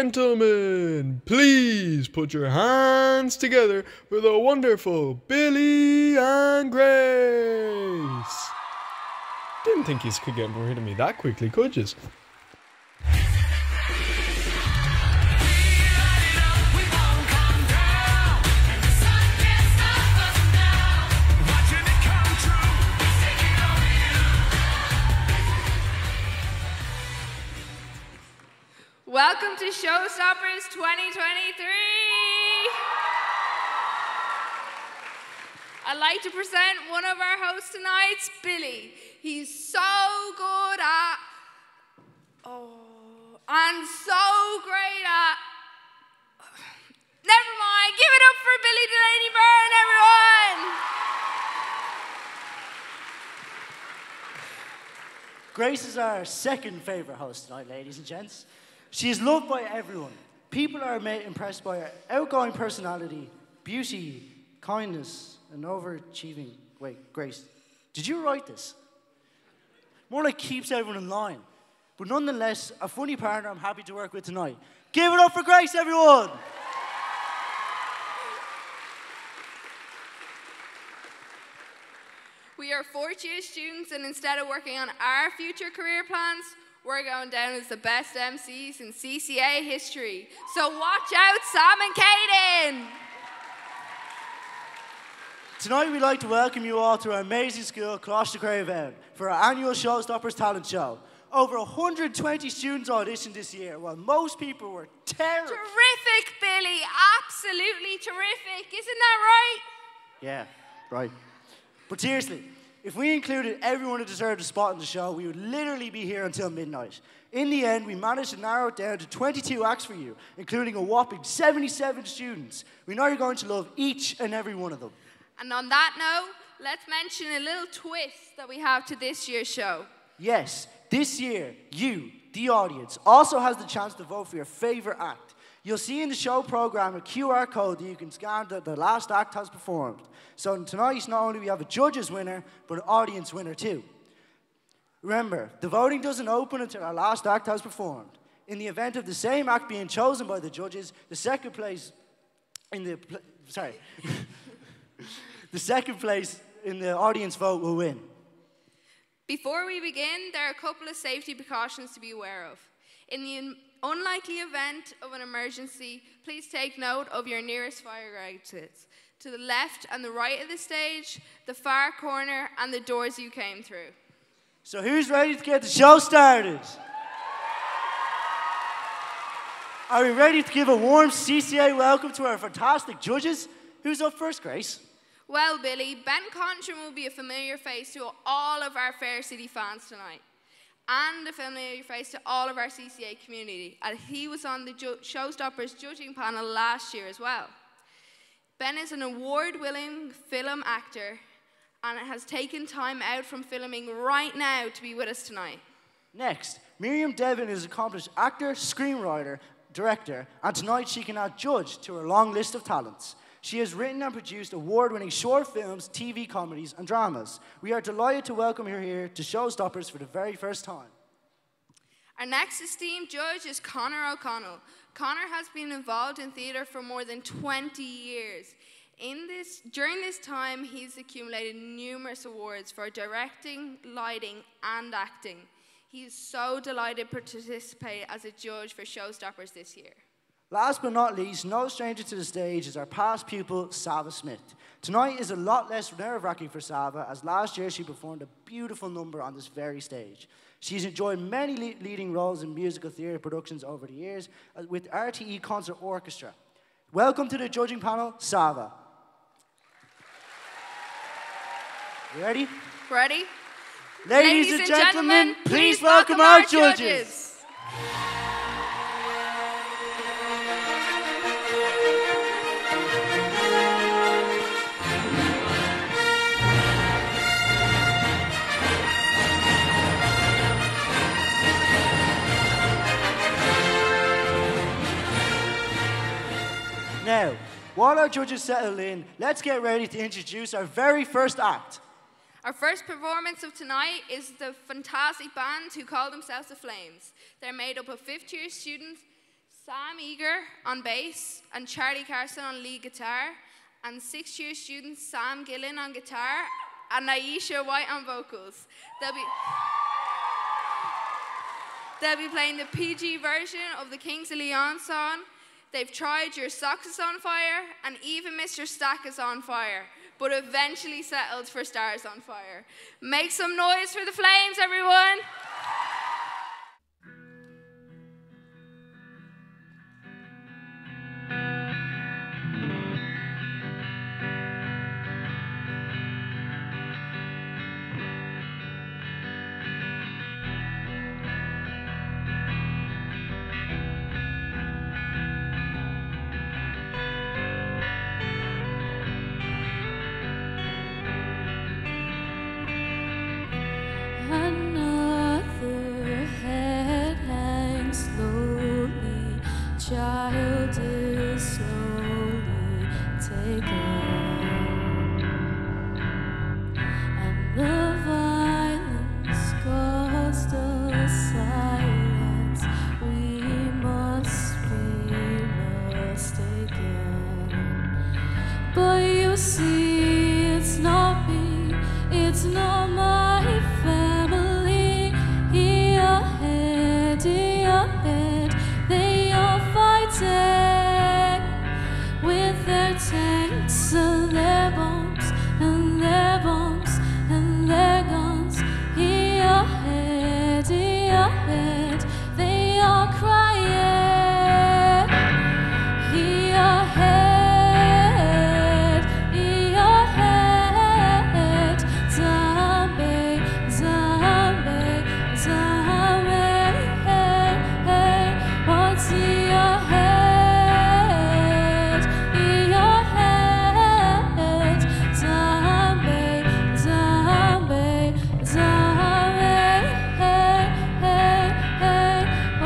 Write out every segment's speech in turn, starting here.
gentlemen, please put your hands together for the wonderful Billy and Grace. Didn't think you could get rid of me that quickly, could you? Welcome to Showstoppers 2023. I'd like to present one of our hosts tonight, Billy. He's so good at, and so great at, never mind, give it up for Billy Delaney Byrne, everyone. Grace is our second favourite host tonight, ladies and gents. She is loved by everyone. People are impressed by her outgoing personality, beauty, kindness, and overachieving. Wait, Grace, did you write this? More like keeps everyone in line. But nonetheless, a funny partner I'm happy to work with tonight. Give it up for Grace, everyone! We are fourth-year students, and instead of working on our future career plans, we're going down as the best MCs in CCA history. So watch out, Sam and Kaden! Tonight we'd like to welcome you all to our amazing school, Coláiste Craven, for our annual Showstoppers talent show. Over 120 students auditioned this year, while most people were terrified. Terrific, Billy! Absolutely terrific! Isn't that right? Yeah, right. But seriously, if we included everyone who deserved a spot in the show, we would literally be here until midnight. In the end, we managed to narrow it down to 22 acts for you, including a whopping 77 students. We know you're going to love each and every one of them. And on that note, let's mention a little twist that we have to this year's show. Yes, this year, you, the audience, also has the chance to vote for your favourite act. You'll see in the show program a QR code that you can scan that the last act has performed. So tonight, not only do we have a judges winner, but an audience winner too. Remember, the voting doesn't open until our last act has performed. In the event of the same act being chosen by the judges, the second place in the the second place in the audience vote will win. Before we begin, there are a couple of safety precautions to be aware of. In the unlikely event of an emergency, please take note of your nearest fire exits. To the left and the right of the stage, the far corner, and the doors you came through. So who's ready to get the show started? Are we ready to give a warm CCA welcome to our fantastic judges? Who's up first, Grace? Well, Billy, Ben Contrim will be a familiar face to all of our Fair City fans tonight, and a familiar face to all of our CCA community, as he was on the Showstoppers judging panel last year as well. Ben is an award-winning film actor and has taken time out from filming right now to be with us tonight. Next, Miriam Devon is an accomplished actor, screenwriter, director, and tonight she can add judge to her long list of talents. She has written and produced award-winning short films, TV comedies, and dramas. We are delighted to welcome her here to Showstoppers for the very first time. Our next esteemed judge is Conor O'Connell. Conor has been involved in theatre for more than 20 years. During this time, he's accumulated numerous awards for directing, lighting, and acting. He is so delighted to participate as a judge for Showstoppers this year. Last but not least, no stranger to the stage is our past pupil, Sava Smith. Tonight is a lot less nerve-wracking for Sava, as last year she performed a beautiful number on this very stage. She's enjoyed many leading roles in musical theatre productions over the years with RTE Concert Orchestra. Welcome to the judging panel, Sava. You ready? Ready? Ladies and gentlemen, please welcome our judges. Now, while our judges settle in, let's get ready to introduce our very first act. Our first performance of tonight is the fantastic band who call themselves The Flames. They're made up of fifth-year students Sam Eager on bass and Charlie Carson on lead guitar, and 6th-year students Sam Gillen on guitar and Aisha White on vocals. They'll be playing the PG version of the Kings of Leon song. They've tried Your Socks Is On Fire and even Mr. Stack Is On Fire, but eventually settled for Stars on Fire. Make some noise for the Flames, everyone! Child is slowly taken, and the violence caused us silence. We must be mistaken. But you see, it's not me, it's not my family. Here ahead, they are fighting with their tanks and their bombs and their bombs and their guns. Here ahead, they are crying. Here ahead, zombie, zombie, zombie. What's in your head? In your head, zombie, zombie, zombie. Oh,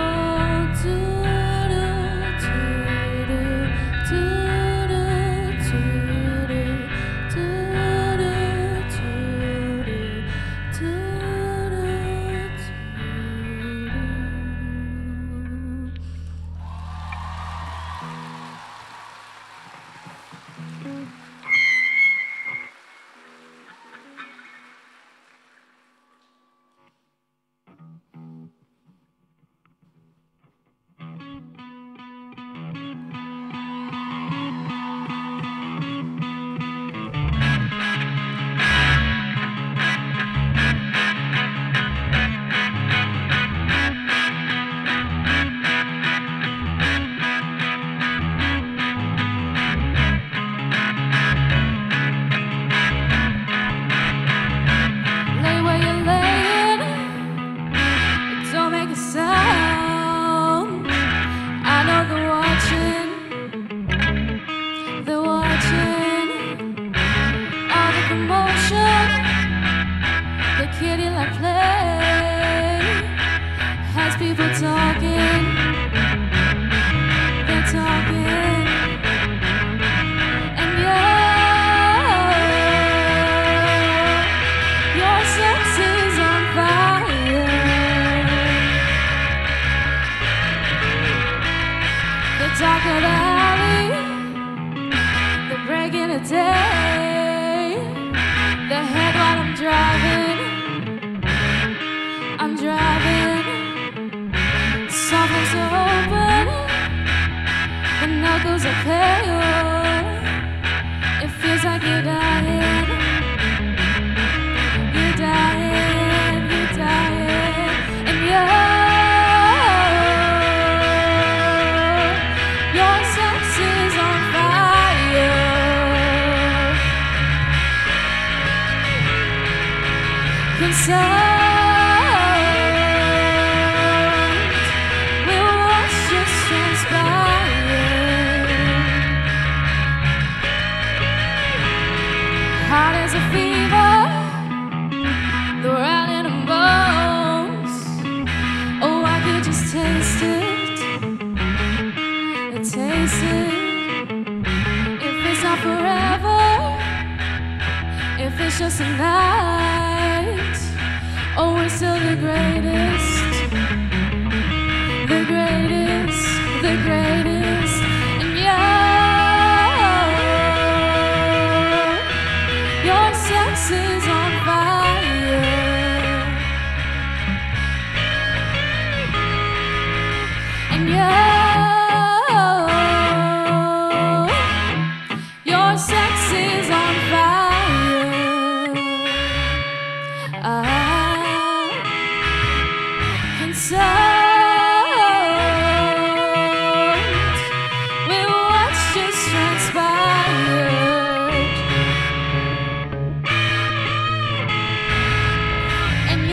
lay where you're laying, don't make a sound. I know they're watching, all the commotion, the kitty like play, has people talking, they're talking, and your sex is on fire. The dark of the alley, the break in the day, the head while I'm driving, something's open, the knuckles are pale, it feels like you're dying, and your sex is on fire. Concerned with what's just transpired. Hot as a fever, the rattling of bones. Oh, I could just taste it. If it's not forever, if it's just a night, oh, we're still the greatest, the greatest, the greatest, and your sex is on fire, and your sex is on fire. I'm concerned with what's just transpired, and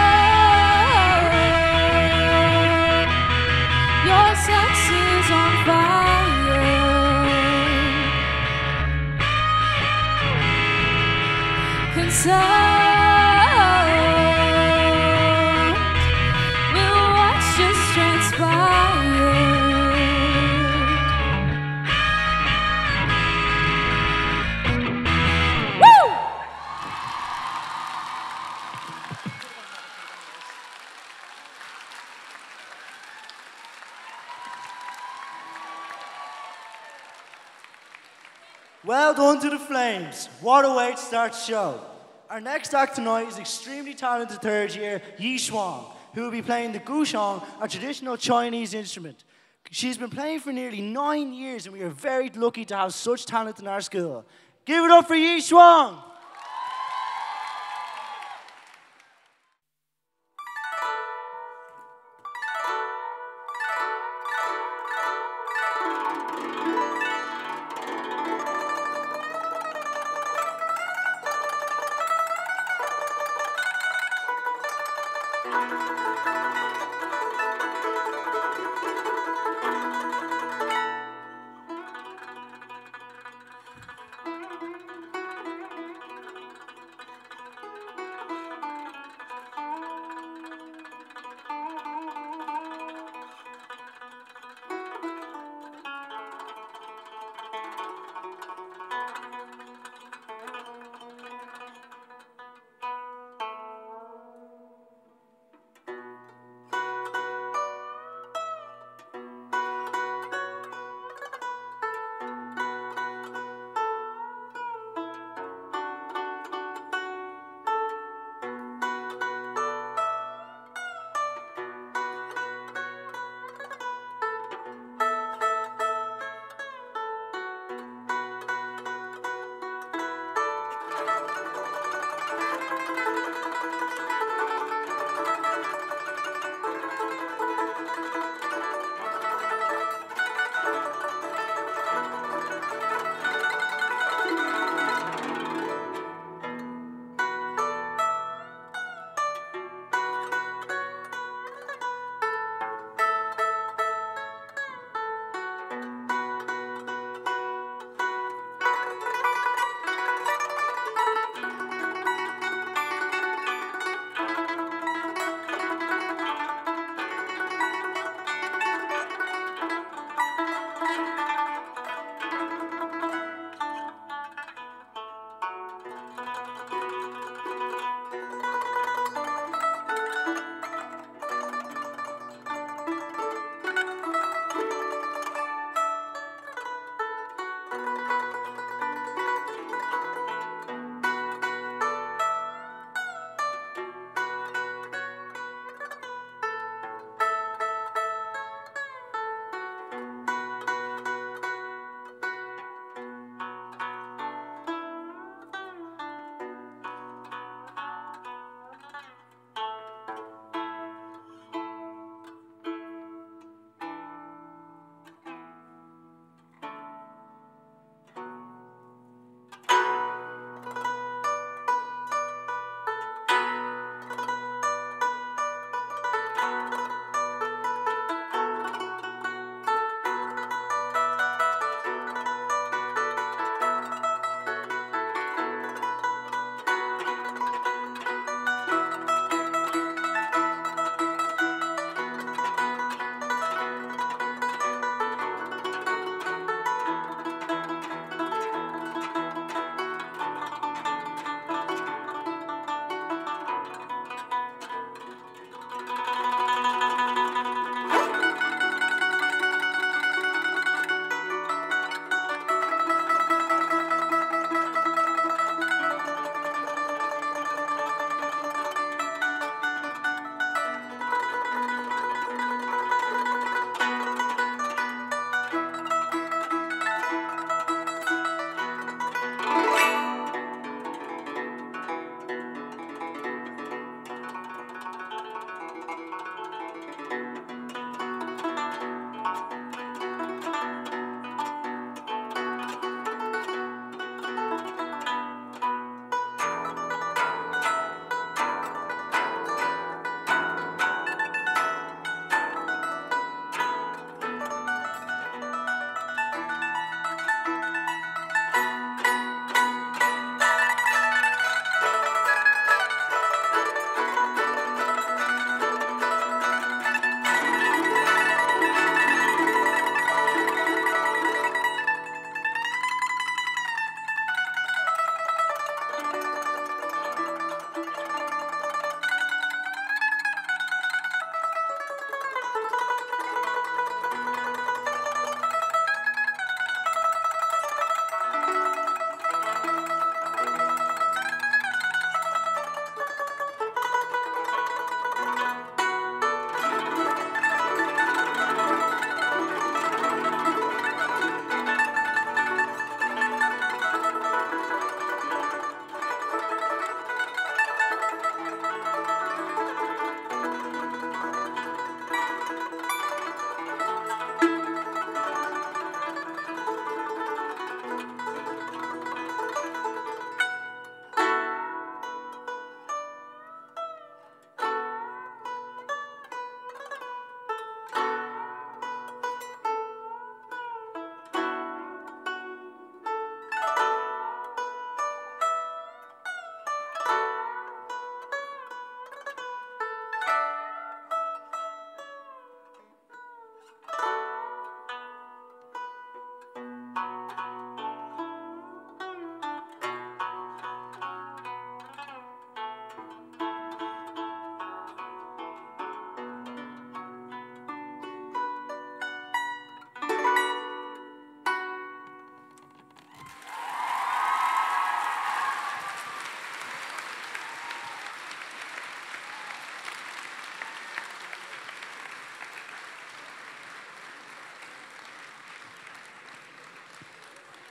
your sex is on fire. Concerned with what's just transpired. Woo! Well done to the Flames. What a way to start the show. Our next act tonight is extremely talented third year Yi Shuang, who will be playing the gushong, a traditional Chinese instrument. She's been playing for nearly 9 years, and we are very lucky to have such talent in our school. Give it up for Yi Shuang!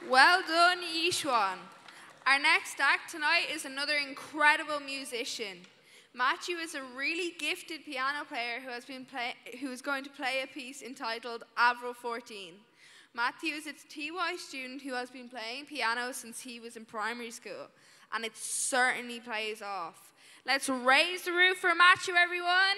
Well done, Yishuan. Our next act tonight is another incredible musician. Matthew is a really gifted piano player who is going to play a piece entitled Avril 14. Matthew is a TY student who has been playing piano since he was in primary school, and it certainly pays off. Let's raise the roof for Matthew, everyone.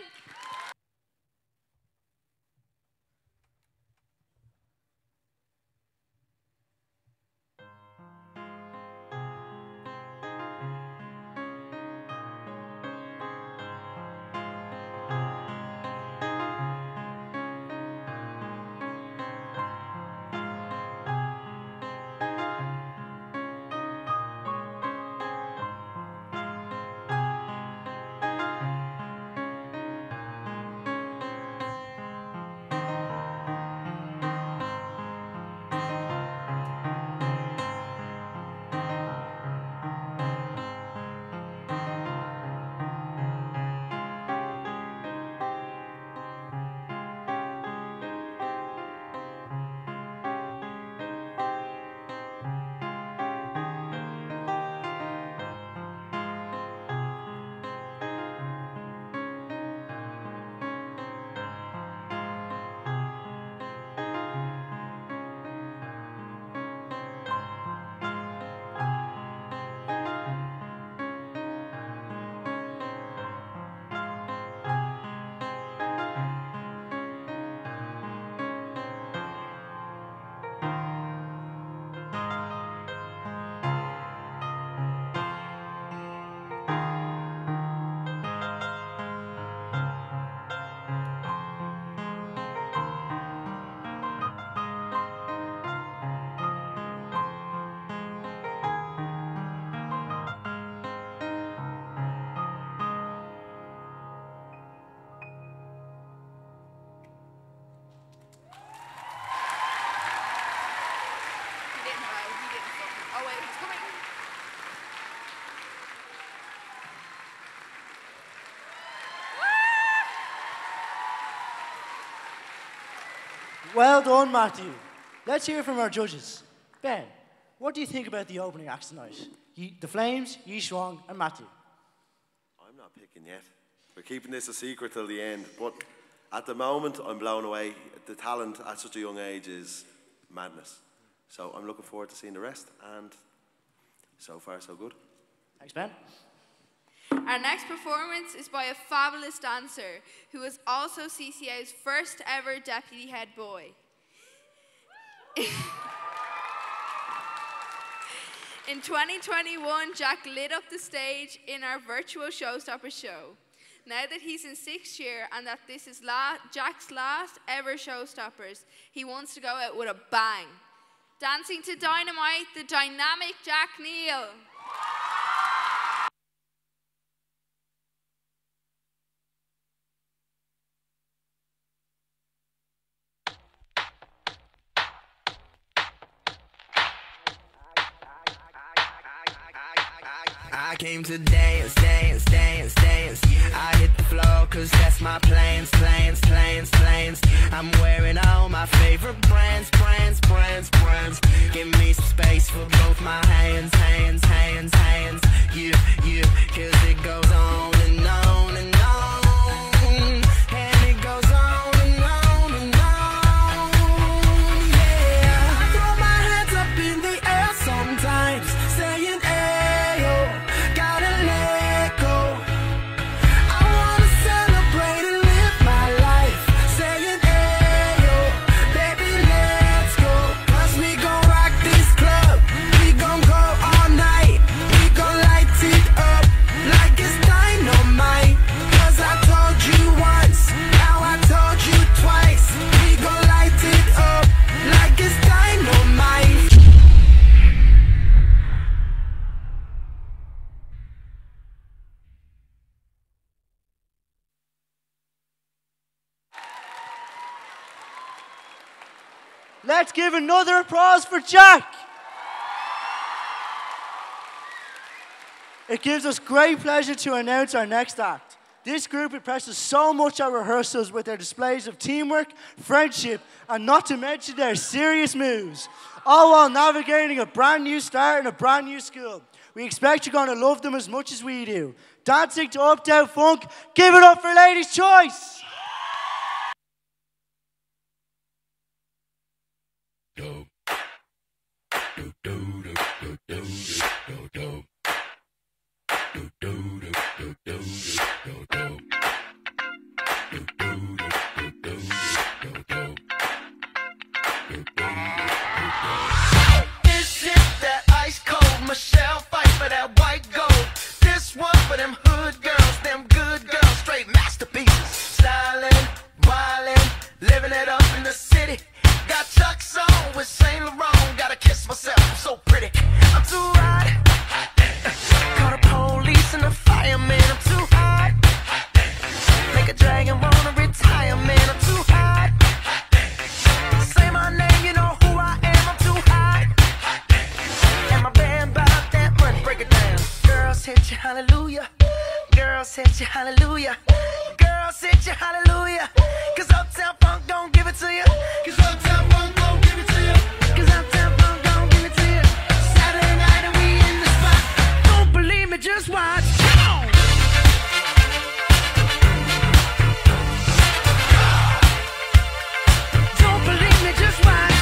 Well done, Matthew. Let's hear from our judges. Ben, what do you think about the opening acts tonight? The Flames, Yi Shuang, and Matthew. I'm not picking yet. We're keeping this a secret till the end. But at the moment, I'm blown away. The talent at such a young age is madness. So I'm looking forward to seeing the rest. And so far, so good. Thanks, Ben. Our next performance is by a fabulous dancer who is also CCA's first ever deputy head boy. In 2021, Jack lit up the stage in our virtual Showstoppers show. Now that he's in 6th year and that this is Jack's last ever Showstoppers, he wants to go out with a bang. Dancing to Dynamite, the dynamic Jack Neal. I came to dance, dance, dance, dance. I hit the floor cause that's my plans, plans, plans, plans. I'm wearing all my favorite brands, brands, brands, brands. Give me some space for both my hands, hands, hands, hands. Yeah, yeah, cause it goes on and on and on. And it goes on and on and on. Yeah, I throw my hands up in the air sometimes, saying ayo. Let's give another applause for Jack. It gives us great pleasure to announce our next act. This group impressed us so much at rehearsals with their displays of teamwork, friendship, and not to mention their serious moves, all while navigating a brand new start in a brand new school. We expect you're going to love them as much as we do. Dancing to Uptown Funk, give it up for Ladies' Choice! This is that ice cold Michelle fight for that white gold. This one for them hood girls, them good girls, straight masterpieces. Stylin', wildin', living it up in the city. Got Chuck's on with Saint Laurent. Gotta kiss myself, I'm so pretty. I'm too hot. Call the police and the fireman. I'm too hot. Make a dragon wanna retire, man. I'm too hot. Say my name, you know who I am. I'm too hot. And my band bought that money. Break it down. Girls hit you, hallelujah. Girls hit you, hallelujah. Girls hit you, hallelujah. Cause Uptown Funk don't give it to you. Cause Uptown Funk don't give it to you. Cause Uptown Funk don't give it to you. Saturday night and we in the spot. Don't believe me, just watch. Come on. Don't believe me, just watch.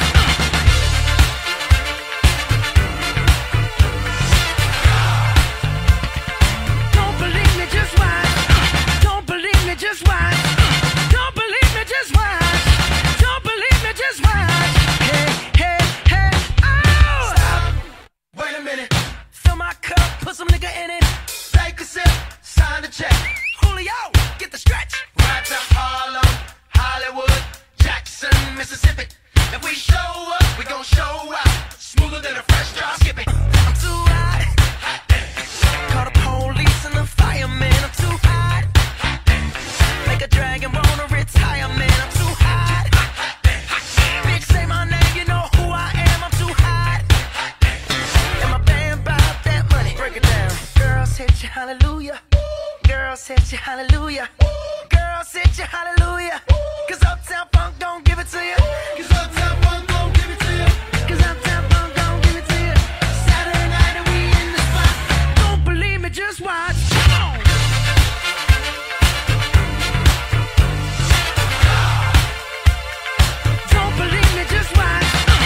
Don't believe me, just watch. Don't believe me, just watch. Don't believe me, just watch. Don't believe me, just watch. Hey, hey, hey, oh! Stop. Wait a minute. Fill my cup, put some nigga in it. Take a sip, sign the check. Julio, get the stretch. Right to Harlem, Hollywood, Jackson, Mississippi. If we show up, we gon' show out. Smoother than a fresh drop skipping. I'm too hot. Call the police and the fireman. I'm too hot. Make a dragon wanna retire, man. I'm too hot. Bitch, say my name, you know who I am. I'm too hot. And my band bought that money. Break it down. Girls hit you, hallelujah. Girls hit you, hallelujah. Girls hit you, hallelujah. Cause Uptown Funk don't give it to you. Cause Uptown Funk don't give it to you. Cause Uptown Funk don't give it to you. Saturday night and we in the spot. Don't believe me, just watch. Come on. Don't believe me, just watch.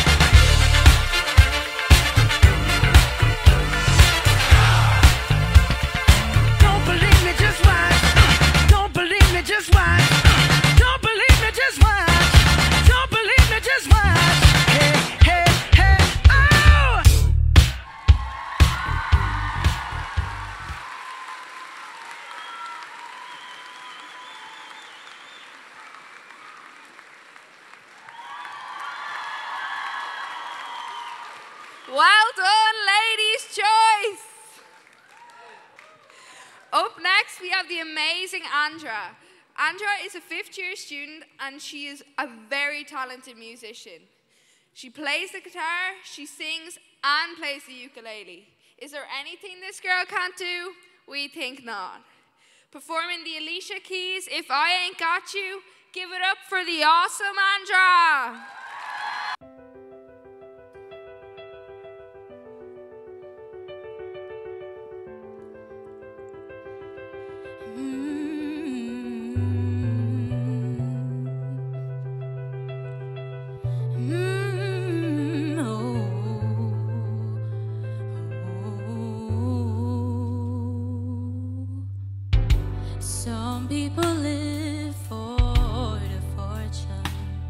Don't believe me, just watch. Don't believe me, just watch. Don't believe me, just watch. Don't believe me, just watch. Hey, hey, hey, oh! Well done, Ladies' Choice! Up next, we have the amazing Andra. Andra is a fifth-year student, and she is a very talented musician. She plays the guitar, she sings, and plays the ukulele. Is there anything this girl can't do? We think not. Performing the Alicia Keys, If I Ain't Got You, give it up for the awesome Andra! Some people live for the fortune.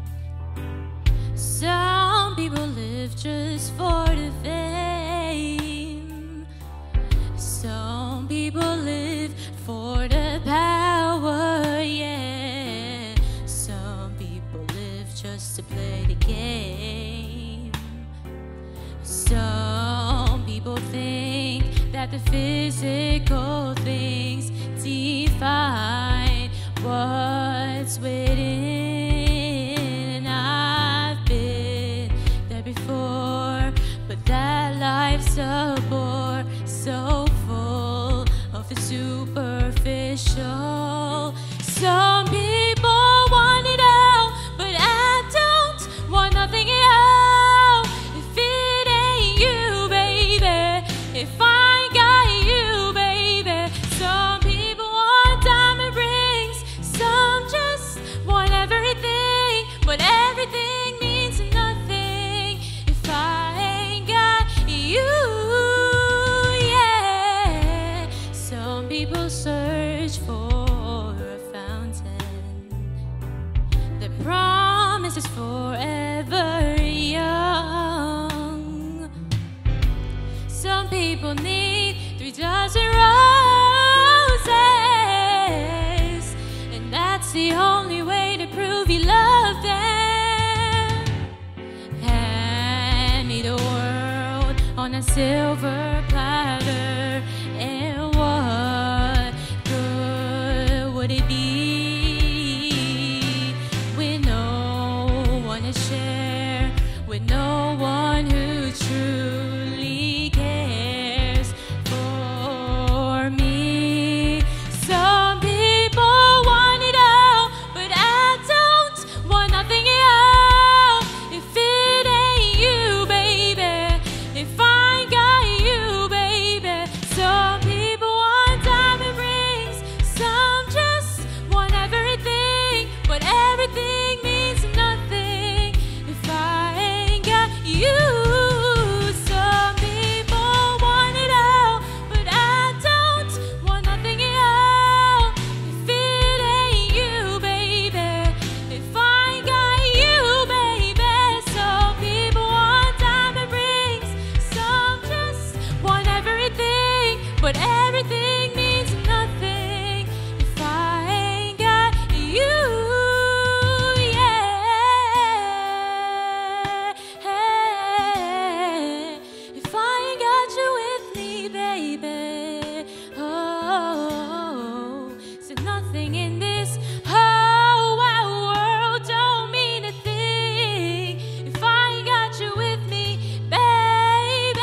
Some people live just for the fame. Some people live for the power, yeah. Some people live just to play the game. Some people think that the physical things define what's within. And I've been there before, but that life's a bore, so full of the superficial. Some people want it all, but I don't want nothing at all. If it ain't you, baby, if I ain't got you, baby. Some people want diamond rings, some just want everything, but everything means nothing if I ain't got you, yeah. Some people search for a fountain that promises forever young. Some people need 3 dozen roses, and that's the only way to prove you love them. Hand me the world on a silver platter, and what good would it be with no one to share, with no one who truly cares for me? Some people want it all, but I don't want nothing at all. If it ain't you, baby, if I ain't got you, baby. Some people want diamond rings, some just want everything, but everything means nothing if I ain't got you. Some people want it all, but I don't want nothing at all. If it ain't you, baby, if I ain't got you, baby. Some people want diamond rings, some just want everything, but everything means nothing if I ain't got you, yeah. If I ain't got you with me, baby, oh, so nothing in this whole wide world don't mean a thing if I ain't got you with me, baby.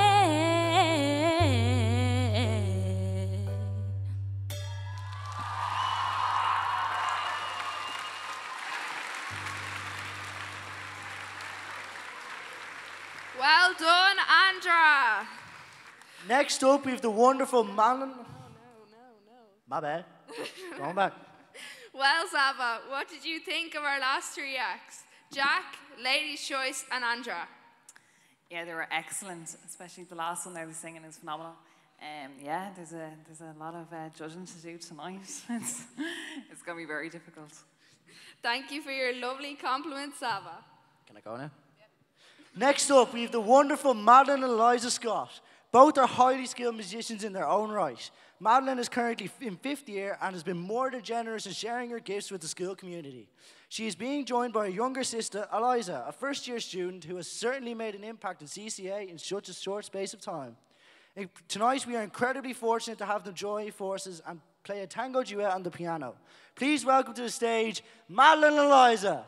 Well done, Andra. Next up, we have the wonderful Madeline. My bad. Going back. Well, Zava, what did you think of our last 3 acts? Jack, Lady's Choice, and Andra. Yeah, they were excellent, especially the last one they were singing is phenomenal. Yeah, there's a lot of judging to do tonight. It's going to be very difficult. Thank you for your lovely compliments, Zava. Can I go now? Next up, we have the wonderful Madeline and Eliza Scott. Both are highly skilled musicians in their own right. Madeline is currently in 5th year and has been more than generous in sharing her gifts with the school community. She is being joined by her younger sister, Eliza, a first-year student who has certainly made an impact in CCA in such a short space of time. Tonight, we are incredibly fortunate to have them join forces and play a tango duet on the piano. Please welcome to the stage, Madeline and Eliza.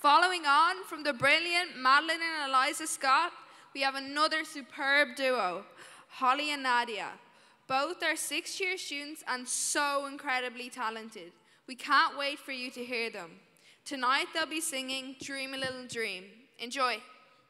Following on from the brilliant Madeline and Eliza Scott, we have another superb duo, Holly and Nadia. Both are 6th-year students and so incredibly talented. We can't wait for you to hear them. Tonight they'll be singing Dream a Little Dream. Enjoy.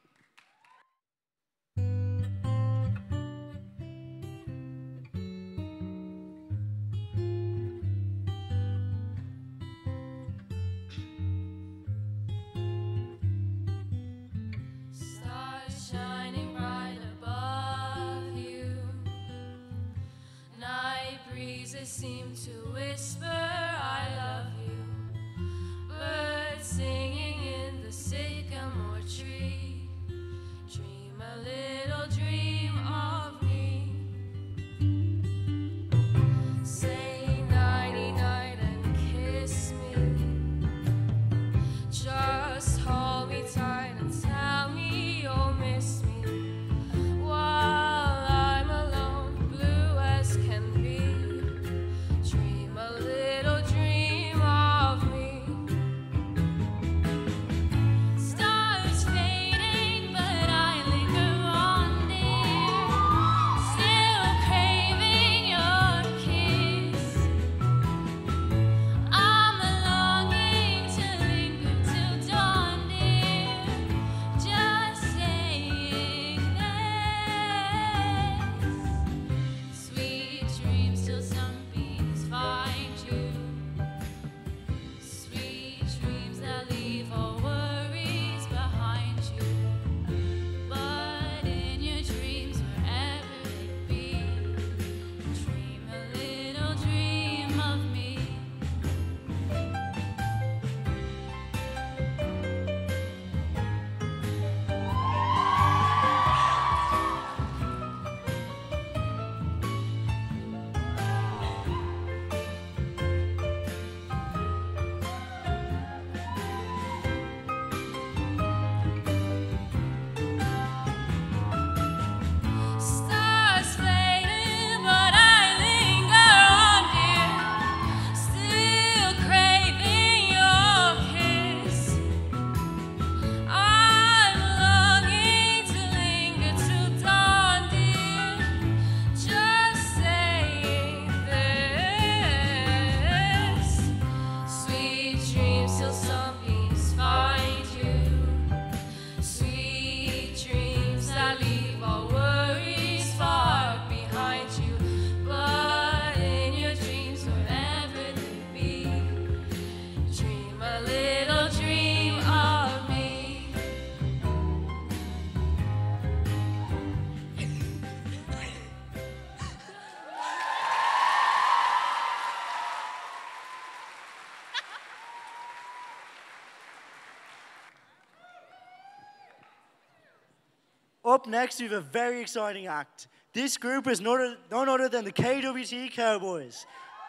Stars shining bright above you. Night breezes seem to whisper, I love you. Birds singing in the sycamore tree. Dream a little dream of me. Say nighty night and kiss me. Just hold me tight and tell me you'll miss me. While I'm alone, blue as can be. Dream a little dream of me. Stars fading, but I linger on, dear. Still craving your kiss. I'm longing to linger till dawn, dear. Just saying this. Sweet dreams till sunbeams find you. Sweet dreams that leave all worries behind you. But in your dreams, wherever it be, dream a little dream of me. Stars fading, but I linger on, dear. Still craving your kiss. I'm longing to linger till dawn, dear. Just saying this. Sweet dreams till sunbeams find you. Sweet dreams that leave all worries far behind you. But in your dreams, wherever they be, dream a little dream of me. Up next, we have a very exciting act. This group is none other than the KWT Cowboys.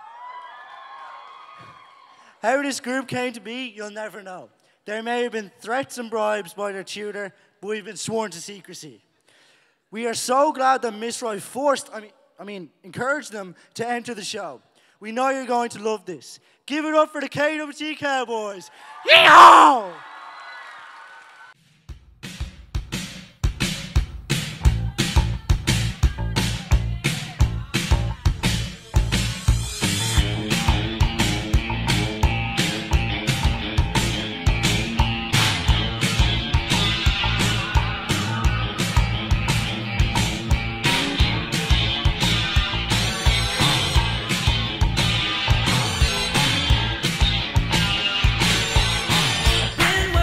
How this group came to be, you'll never know. There may have been threats and bribes by their tutor, but we've been sworn to secrecy. We are so glad that Miss Roy encouraged them to enter the show. We know you're going to love this. Give it up for the KWT Cowboys. Yeehaw! Been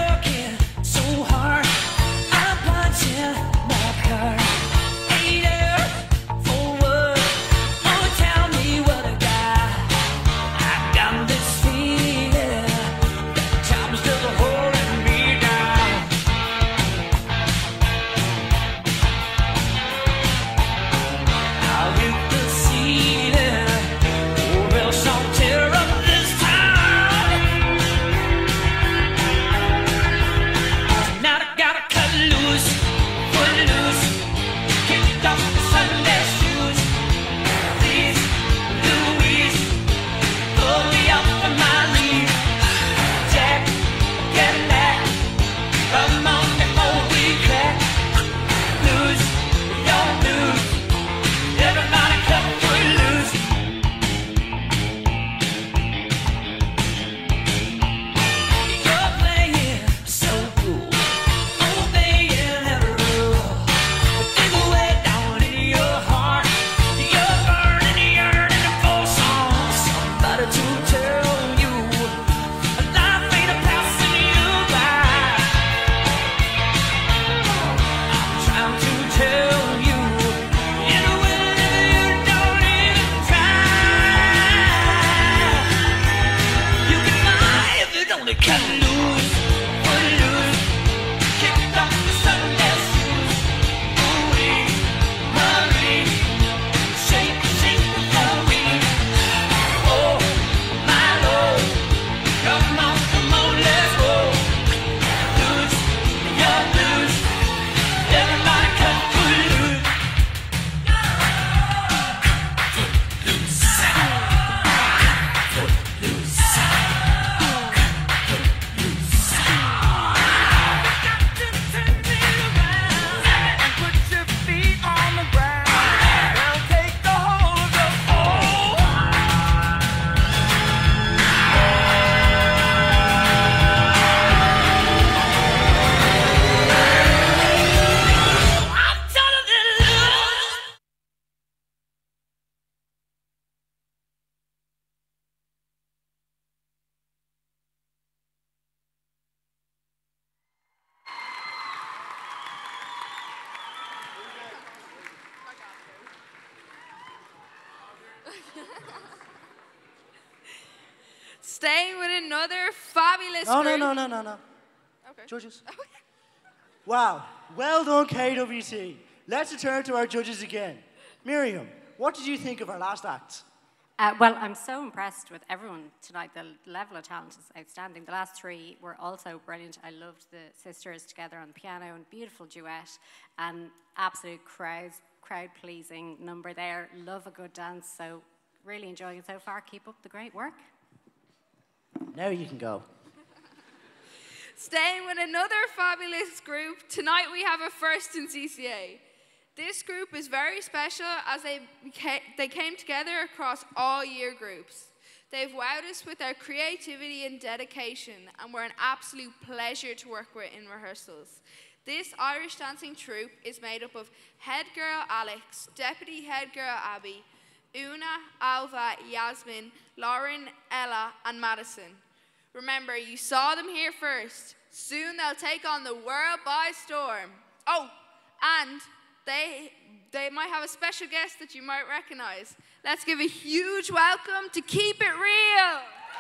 Staying with another fabulous No, group. no. Okay. Judges. Wow, well done, KWT. Let's return to our judges again. Miriam, what did you think of our last act? Well, I'm so impressed with everyone tonight. The level of talent is outstanding. The last three were also brilliant. I loved the sisters together on the piano and beautiful duet and absolute crowd-pleasing number there. Love a good dance, so really enjoying it so far. Keep up the great work. Now you can go. Staying with another fabulous group, tonight we have a first in CCA. This group is very special as they came together across all year groups. They've wowed us with their creativity and dedication and were an absolute pleasure to work with in rehearsals. This Irish dancing troupe is made up of head girl Alex, deputy head girl Abby, Una, Alva, Yasmin, Lauren, Ella and Madison. Remember, you saw them here first. Soon they'll take on the world by storm. Oh, and they might have a special guest that you might recognize. Let's give a huge welcome to Keep It Real.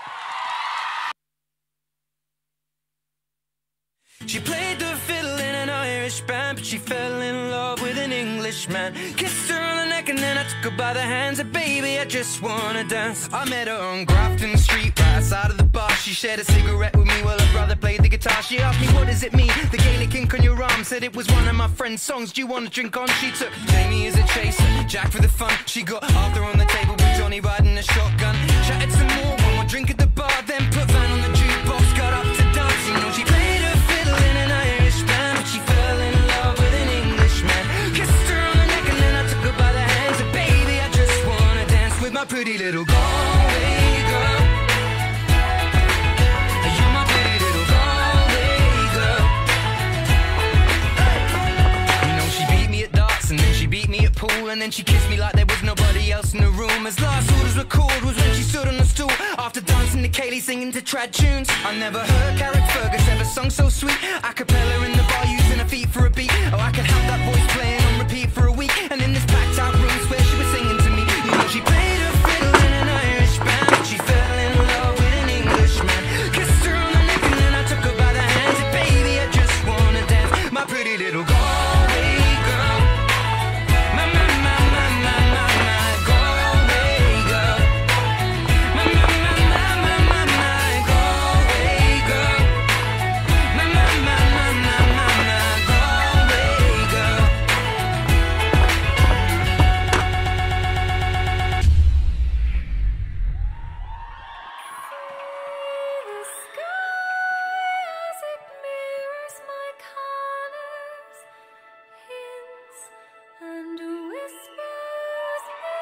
She played the fiddle in an Irish band, but she fell in love with an Englishman. Kissed her on the neck and then I took her by the hands. And baby, I just wanna dance. I met her on Grafton Street, right outside of the bar. She shared a cigarette with me while her brother played the guitar. She asked me, what does it mean? The Gaelic ink on your arm. Said it was one of my friend's songs. Do you want to drink on? She took Jamie as a chaser, Jack for the fun. She got Arthur on the table with Johnny riding a shotgun. Chatted some more, one more drink at the bar. Then put Van on the jukebox, got up to dance. You know she played her fiddle in an Irish band, but she fell in love with an Englishman. Kissed her on the neck and then I took her by the hands. And baby, I just wanna dance with my pretty little Galway girl. You're my pretty little Galway girl. You know she beat me at darts and then she beat me at pool. And then she kissed me like there was nobody else in the room. As last orders were called was when she stood on the stool after dancing to Kaylee singing to trad tunes. I never heard Carrick Fergus ever sung so sweet. A cappella in the bar using her feet for a beat. Oh, I could have that voice playing on repeat for a week. And in this packed out room where she was singing to me. You know she played her fiddle in an Irish band, but she fell in love with an Englishman. Kissed her on the neck and then I took her by the hands. And baby, I just wanna dance, my pretty little Galway girl. My Galway girl. My Galway girl. My Galway girl. The sky as it mirrors my colors, hints and whispers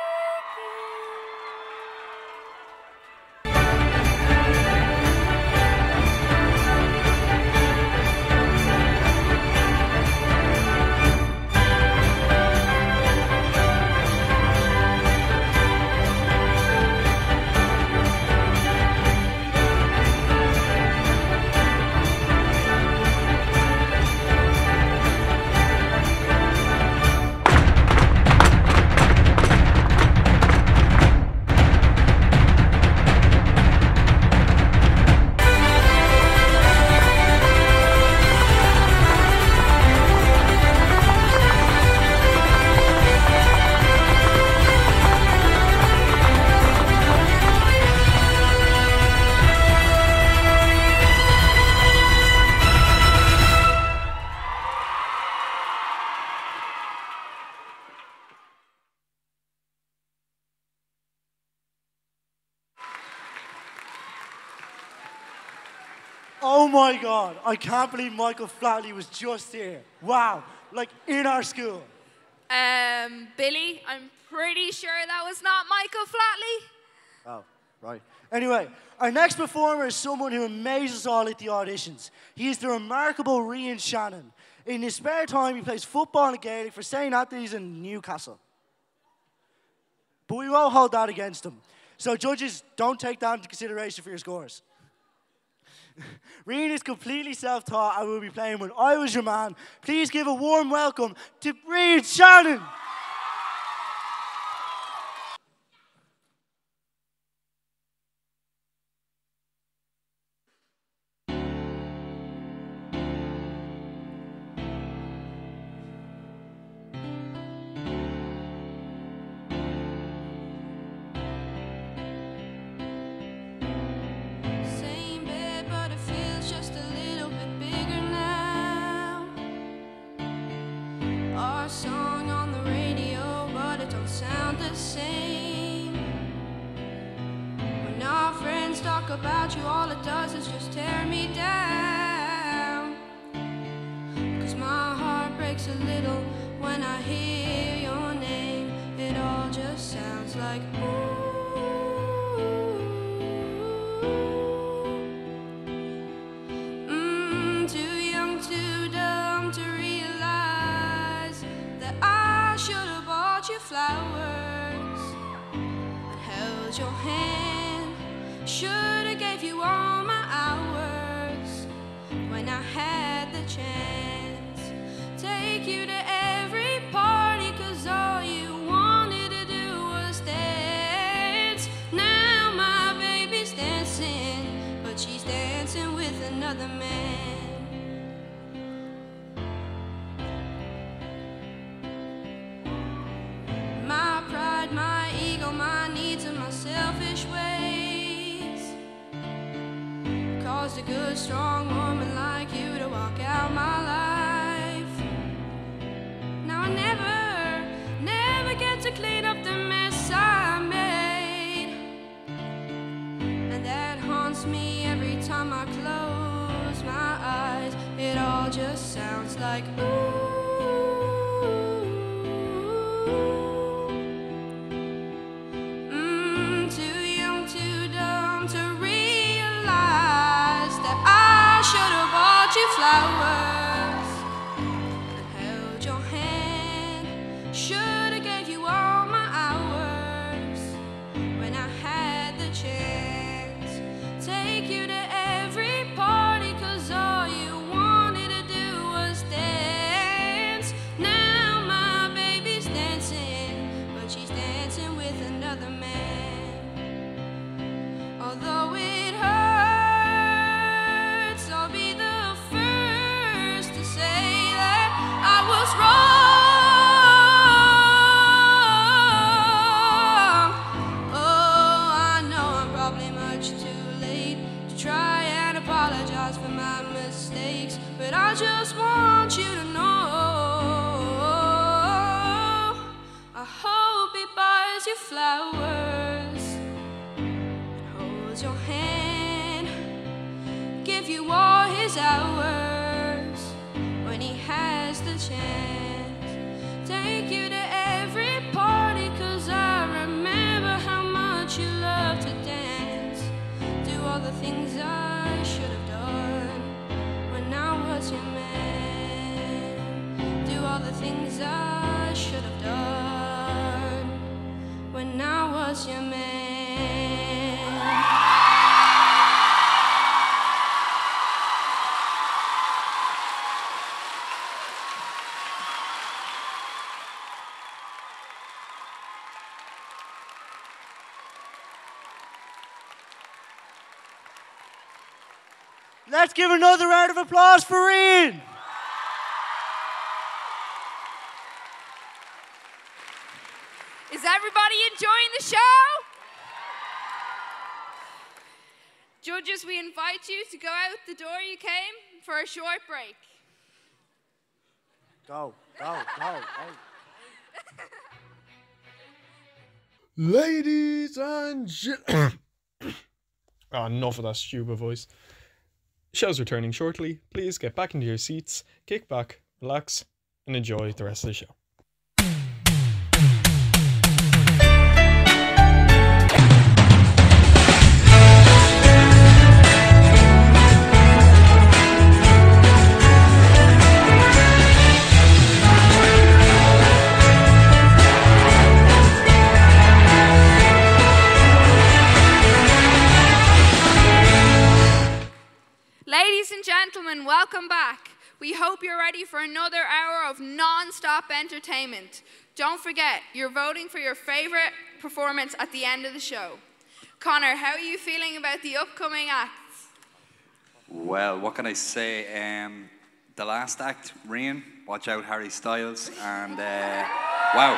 Oh my God, I can't believe Michael Flatley was just here. Wow, like in our school. Billy, I'm pretty sure that was not Michael Flatley. Oh, right. Anyway, our next performer is someone who amazes us all at the auditions. He is the remarkable Rian Shannon. In his spare time, he plays football and Gaelic for St. Anthony's in Newcastle. But we won't hold that against him. So judges, don't take that into consideration for your scores. Rian is completely self-taught and will be playing When I Was Your Man. Please give a warm welcome to Rian Shannon. about you, all it does is just tear me down. 'Cause my heart breaks a little when I hear your name. It all just sounds like ooh. Too young, too dumb to realize that I should have bought you flowers and held your hand. Should have gave you all my hours when I had the chance. Take you to every party, 'cause all you wanted to do was dance. Now my baby's dancing, but she's dancing with another man. My pride, my ego, my needs, and my selfish ways caused a good, strong woman like you to walk out my life. Now I never get to clean up the mess I made, and that haunts me every time I close my eyes. It all just sounds like ooh. Flowers and held your hand. Should have gave you all my hours when I had the chance. Take you to every party, 'cause all you wanted to do was dance. Now my baby's dancing, but she's dancing with another man. Although it hurts, I'll be the was wrong. Oh, I know I'm probably much too late to try and apologize for my mistakes, but I just want you to know I hope he buys you flowers and holds your hand, give you all his hours when he has the chance. Take you to every party, 'cause I remember how much you love to dance. Do all the things I should have done when I was your man. Do all the things I should have done when I was your man. Let's give another round of applause for Ian. Is everybody enjoying the show? Judges, we invite you to go out the door you came for a short break. Go. Ladies and gentlemen. Enough of that stupid voice. Show's returning shortly. Please get back into your seats, kick back, relax, and enjoy the rest of the show. Ladies and gentlemen, welcome back. We hope you're ready for another hour of non-stop entertainment. Don't forget, you're voting for your favourite performance at the end of the show. Connor, how are you feeling about the upcoming acts? Well, what can I say? The last act, Rain, watch out Harry Styles, and wow.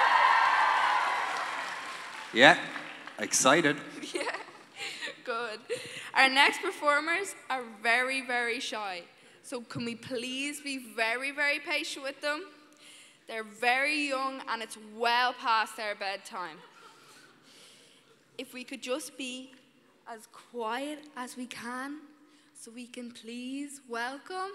Yeah, excited. Yeah, good. Our next performers are very, very shy. So can we please be very, very patient with them? They're very young and it's well past their bedtime. If we could just be as quiet as we can so we can please welcome...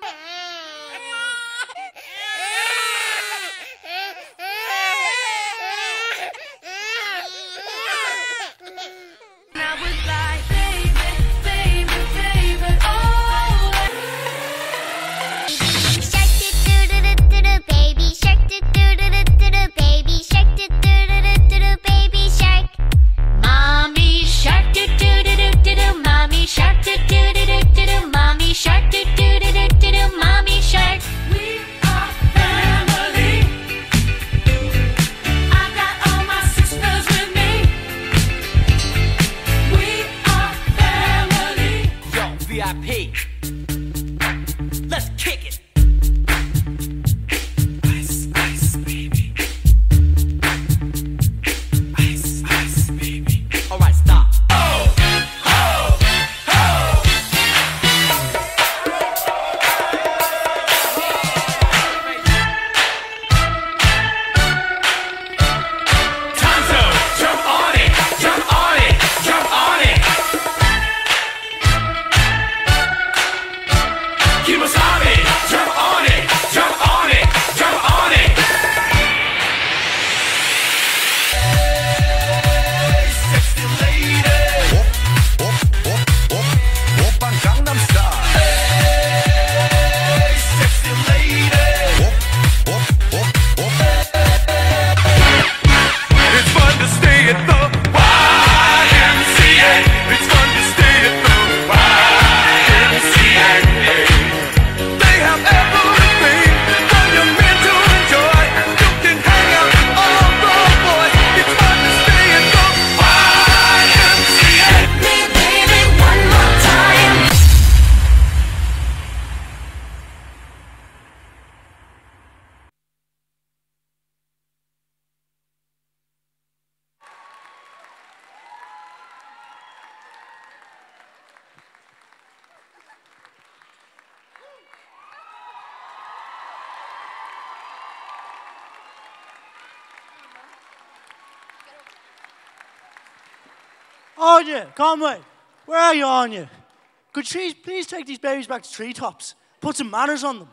I was like, baby, baby, baby, oh. Shark do do do do do baby shark do do do do do baby shark do do do do do baby shark. Mommy shark do do do do do mommy shark do do do do do mommy shark do do do do do mommy shark. We are family. I got all my sisters with me. We are family. Yo, VIP. Let's kick it. Ice, ice, baby. Ice, ice, baby. All right, stop. Tonto, jump on it, jump on it, jump on it. Kimasabi, jump on it, jump on it, jump on it. Hey, sexy lady. Oppan Gangnam Style. Hey, sexy lady. It's fun to stay at the YMCA. It's fun to stay at the YMCA. They have everything for young men to enjoy. You can hang out with all the boys. It's fun to stay at the YMCA. Me, baby, one more time. Anya, Conway, where are you, Anya? Could you please take these babies back to treetops? Put some manners on them.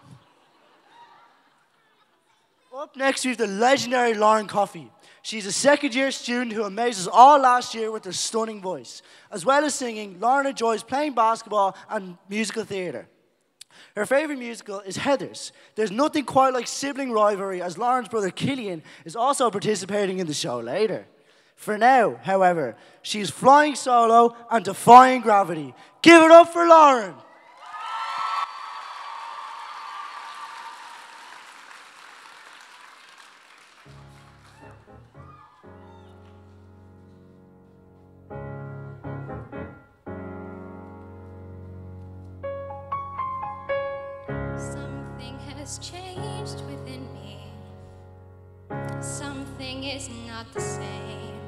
Up next, we have the legendary Lauren Coffey. She's a second-year student who amazed us all last year with her stunning voice. As well as singing, Lauren enjoys playing basketball and musical theatre. Her favourite musical is Heathers. There's nothing quite like sibling rivalry, as Lauren's brother Killian is also participating in the show later. For now, however, she's flying solo and defying gravity. Give it up for Lauren! Something has changed within me. Something is not the same.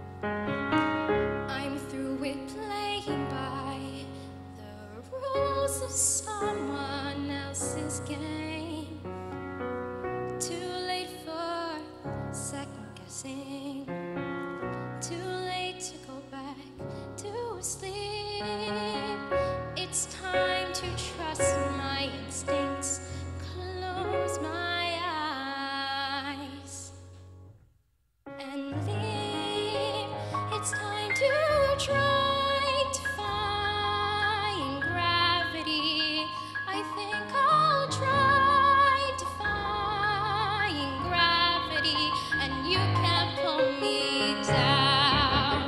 I'm through with playing by the rules of someone else's game. Too late for second guessing. Too late to go back to sleep. It's time to trust my instincts. Close my eyes and leave. It's time to try to find gravity. I think I'll try to find gravity, and you can't pull me down.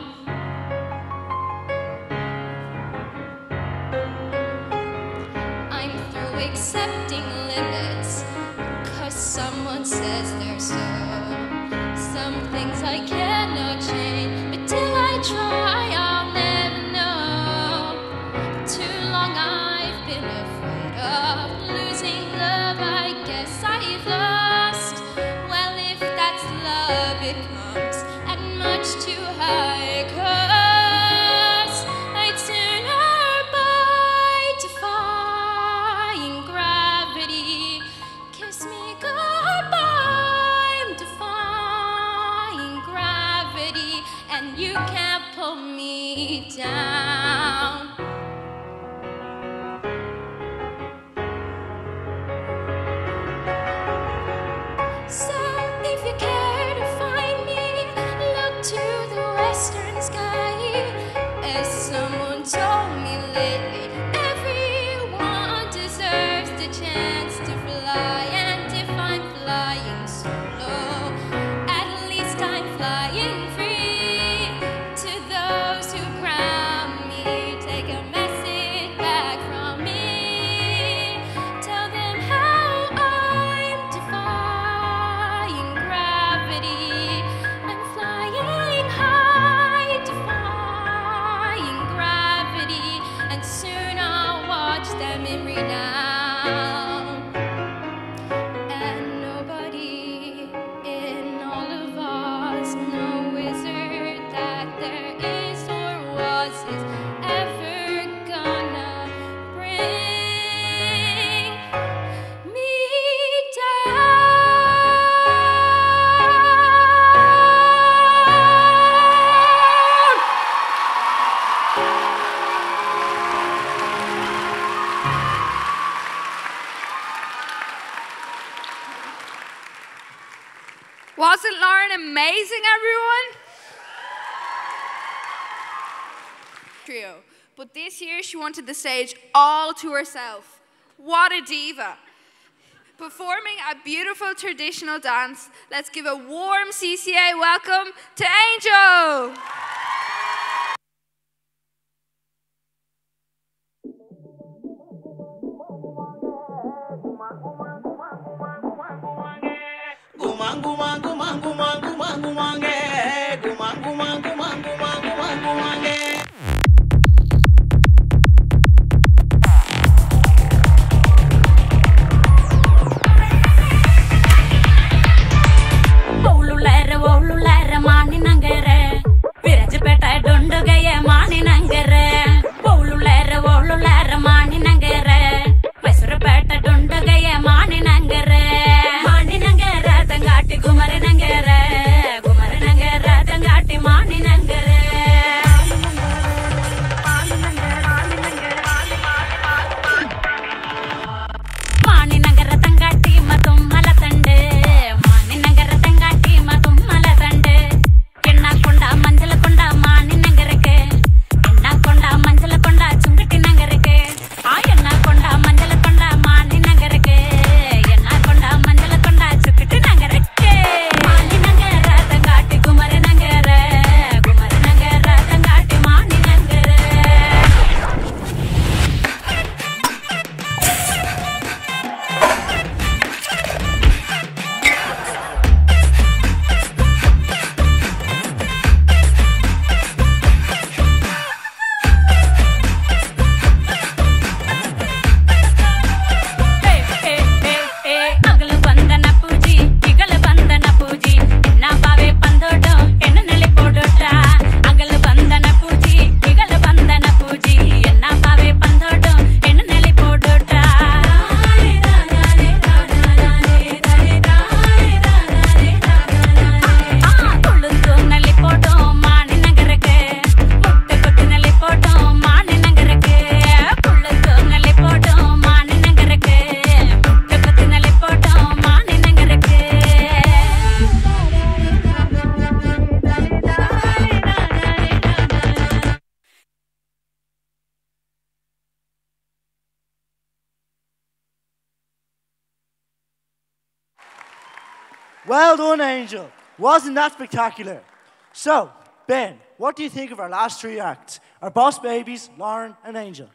I'm through accepting limits, 'cause someone says they're so. Some things I cannot change, but till I try, I'll never know. Too long I've been afraid of losing love. I guess I've lost. Well, if that's love, it comes at much too high a cost. I'd sooner buy defying gravity. Kiss me goodbye, I'm defying gravity, and you can't pull me down. western sky. As someone told me lately, everyone deserves the chance to fly. And if I'm flying solo, at least I'm flying free. To those who crown me, take a message back from me. Tell them how I'm defying gravity. I'm flying high, defying gravity, and soon I'll watch them in renown. And nobody in all of us, no wizard that there is or was, is ever gonna bring me down. Wasn't Lauren amazing, everyone? Trio. But this year she wanted the stage all to herself. What a diva. Performing a beautiful traditional dance, let's give a warm CCA welcome to Angel. Olulere mani nangere, virajpeta dondogaye mani nangere. Olulere mani nangere, Mysuru-peta dondogaye mani nangere. Mani nangere tangati gumare nangere, tangati mani nangere. Mani nangere tangati matum malatande, mani nangere tangati matum malatande. Kenna konda manjala konda mani nangereke, kenna konda manjala konda chungati nangereke. Enna konda manjala konda mani nangereke, enna konda manjala konda chungati nangereke. Mani nangere tangati gumare nangere, tangati mani nangere. ಅಗಲ ಬಂದನ ಪೂಜಿ ಇಗಲ ಬಂದನ ಪೂಜಿ ನಾ ಬಾವೆ ಪಂದೋಡು ಎನ್ನ ನೆಲೆ ಪೋಡೋಟ ಅಗಲ ಬಂದನ ಪೂಜಿ ಇಗಲ ಬಂದನ ಪೂಜಿ ನಾ ಬಾವೆ ಪಂದೋಡು ಎನ್ನ ನೆಲೆ ಪೋಡೋಟ ತುಳುಂದು ನೆಲೆ ಪೋಡೋ ಮಾನಿ ನಗರಕ್ಕೆ ಮುಟ್ಟೆ ಕೊಟ್ಟು ನೆಲೆ ಪೋಡೋ ಮಾನಿ ನಗರಕ್ಕೆ ತುಳುಂದು ನೆಲೆ ಪೋಡೋ ಮಾನಿ ನಗರಕ್ಕೆ ಮುಟ್ಟೆ ಕೊಟ್ಟು ನೆಲೆ ಪೋಡೋ ಮಾನಿ ನಗರಕ್ಕೆ. Well done, Angel. Wasn't that spectacular? So, Ben, what do you think of our last three acts? Our boss babies, Lauren and Angel.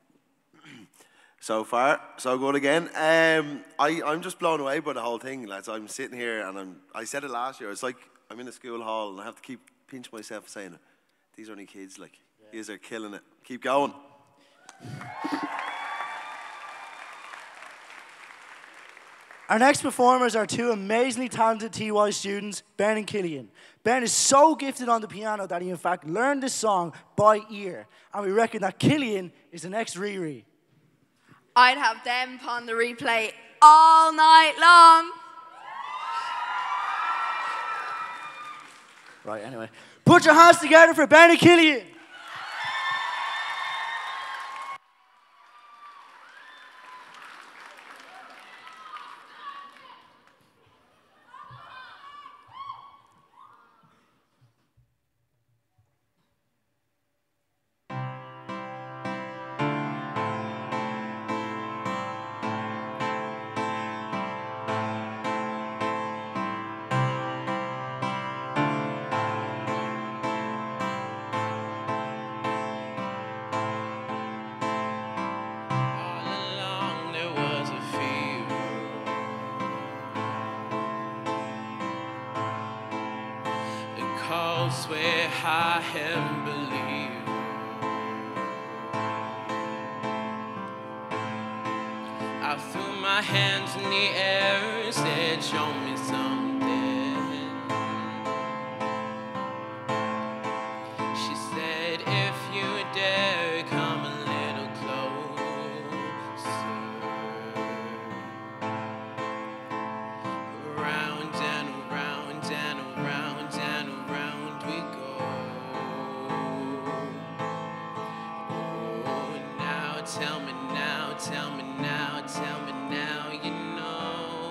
So far, so good again. I'm just blown away by the whole thing, lads. I'm sitting here and I said it last year. It's like I'm in a school hall and I have to keep pinch myself saying, these are only kids, like, these are killing it. Keep going. Our next performers are two amazingly talented TY students, Ben and Killian. Ben is so gifted on the piano that he in fact learned this song by ear. And we reckon that Killian is the next Riri. I'd have them on the replay all night long. Right, anyway. Put your hands together for Ben and Killian. miracles where I haven't believed. I threw my hands in the air and said, show me something. She said, if you dare, come a little closer. Around and around and around and around we go. Oh, now tell me now, tell me now, tell me now, you know.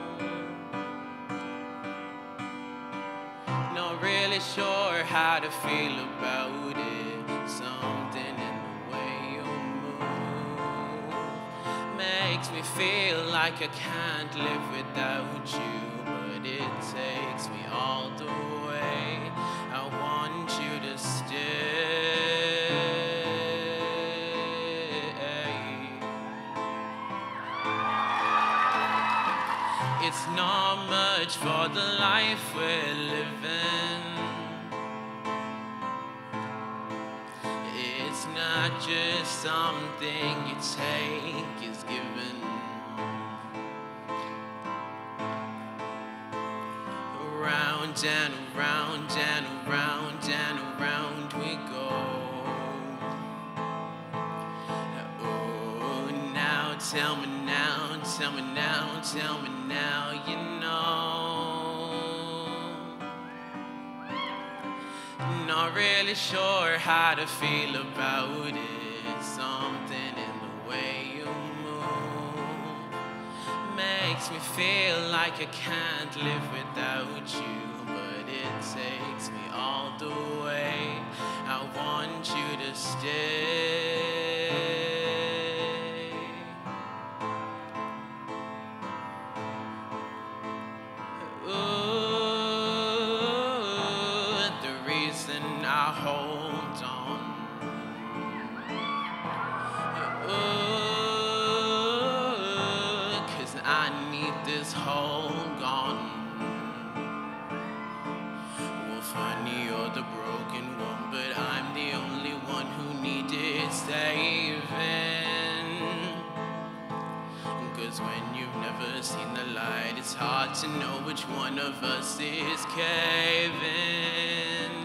Not really sure how to feel about it. Something in the way you move makes me feel like I can't live without you, but it takes me all the way. I want you to stay. It's not much for the life we're living. It's not just something you take, it's given. Around and around and around and around we go. Oh, now tell me now, tell me now, tell me now, you know. Not really sure how to feel about it. Something in the way you move makes me feel like I can't live without you, but it takes me all the way. I want you to stay. I hold on. Ooh, 'cause I need this hold on. Well, funny, you're the broken one, but I'm the only one who needed saving. 'Cause when you've never seen the light, it's hard to know which one of us is caving.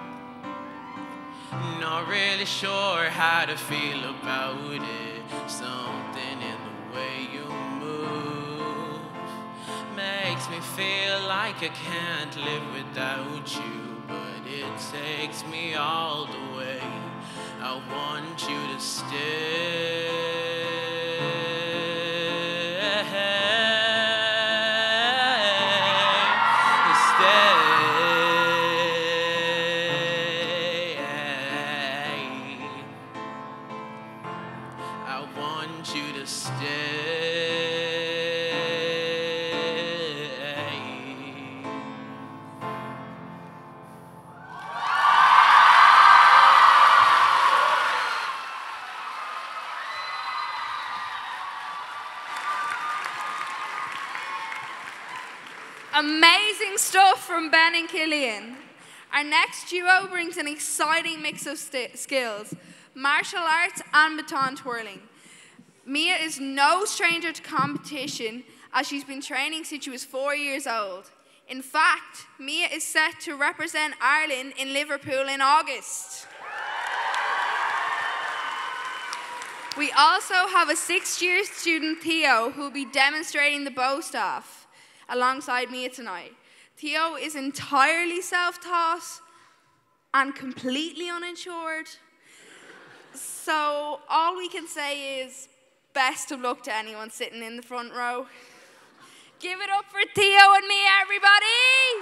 Not really sure how to feel about it. Something in the way you move makes me feel like I can't live without you, but it takes me all the way. I want you to stay. I want you to stay. Amazing stuff from Ben and Killian. Our next duo brings an exciting mix of skills: martial arts and baton twirling. Mia is no stranger to competition, as she's been training since she was 4 years old. In fact, Mia is set to represent Ireland in Liverpool in August. We also have a 6th-year student, Theo, who will be demonstrating the bow staff alongside Mia tonight. Theo is entirely self-taught and completely uninsured. So all we can say is best of luck to anyone sitting in the front row. Give it up for Theo and Mia, everybody!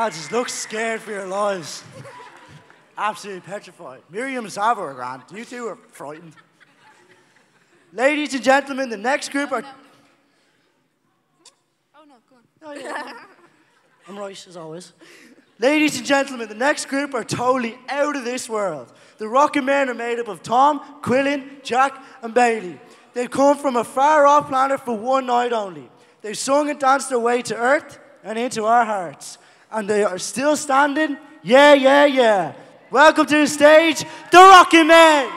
lads just look scared for your lives. Absolutely petrified. Miriam and Sava are grand. You two are frightened. Ladies and gentlemen, the next group are... Oh, no, go on. Oh, yeah. I'm right, as always. Ladies and gentlemen, the next group are totally out of this world. The Rockin' Men are made up of Tom, Quillen, Jack, and Bailey. They've come from a far-off planet for one night only. They've sung and danced their way to Earth and into our hearts. And they are still standing. Yeah, yeah, yeah. Welcome to the stage, the Rockin' Men!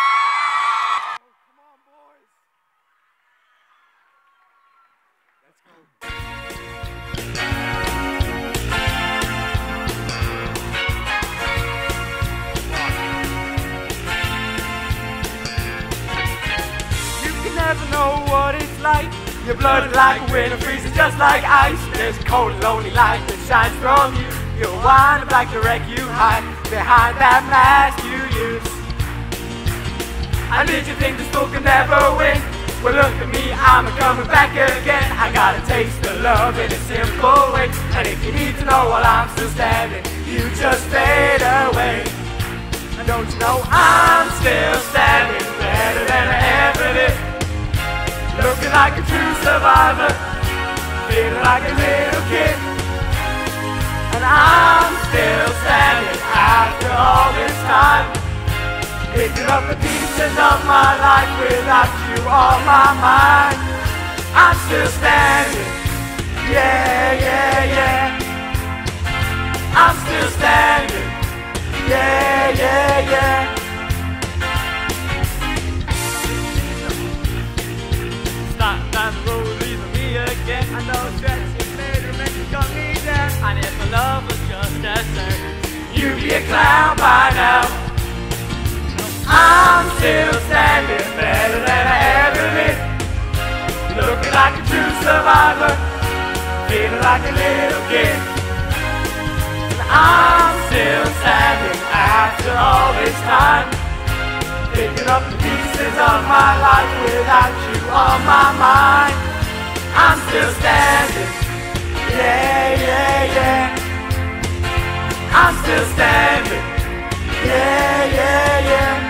Never know what it's like. Your blood like a winter freezes just like ice. There's a cold and lonely light that shines from you. You'll wind up like the wreck you hide behind that mask you use. And did you think this book could never win? Well, look at me, I'm coming back again. I got a taste of love in a simple way. And if you need to know while I'm still standing, you just fade away. And don't you know I'm still standing better than I ever did. Looking like a true survivor, feeling like a little kid. And I'm still standing after all this time, picking up the pieces of my life without you on my mind. I'm still standing, yeah, yeah, yeah. I'm still standing, yeah, yeah, yeah. Starting down the road, leaving me again. I know stretching later makes you cut me down. And if my love was just a circus, you'd be a clown by now. I'm still standing better than I ever did. Looking like a true survivor, feeling like a little kid. And I'm still standing after all this time, picking up the pieces of my life without you on my mind. I'm still standing, yeah, yeah, yeah. I'm still standing, yeah, yeah, yeah.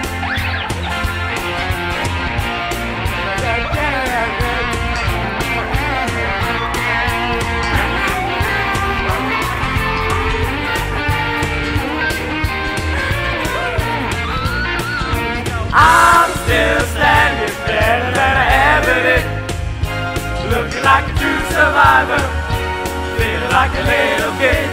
I'm still standing better than I ever did. Looking like a true survivor, feeling like a little kid.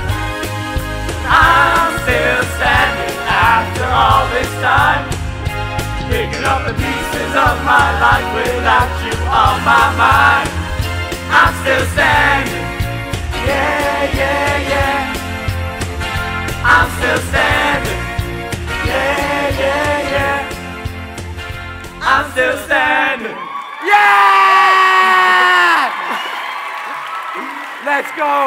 I'm still standing after all this time, picking up the pieces of my life without you on my mind. I'm still standing, yeah, yeah, yeah. I'm still standing, yeah, yeah, yeah. I'm still standing. Yeah! Let's go.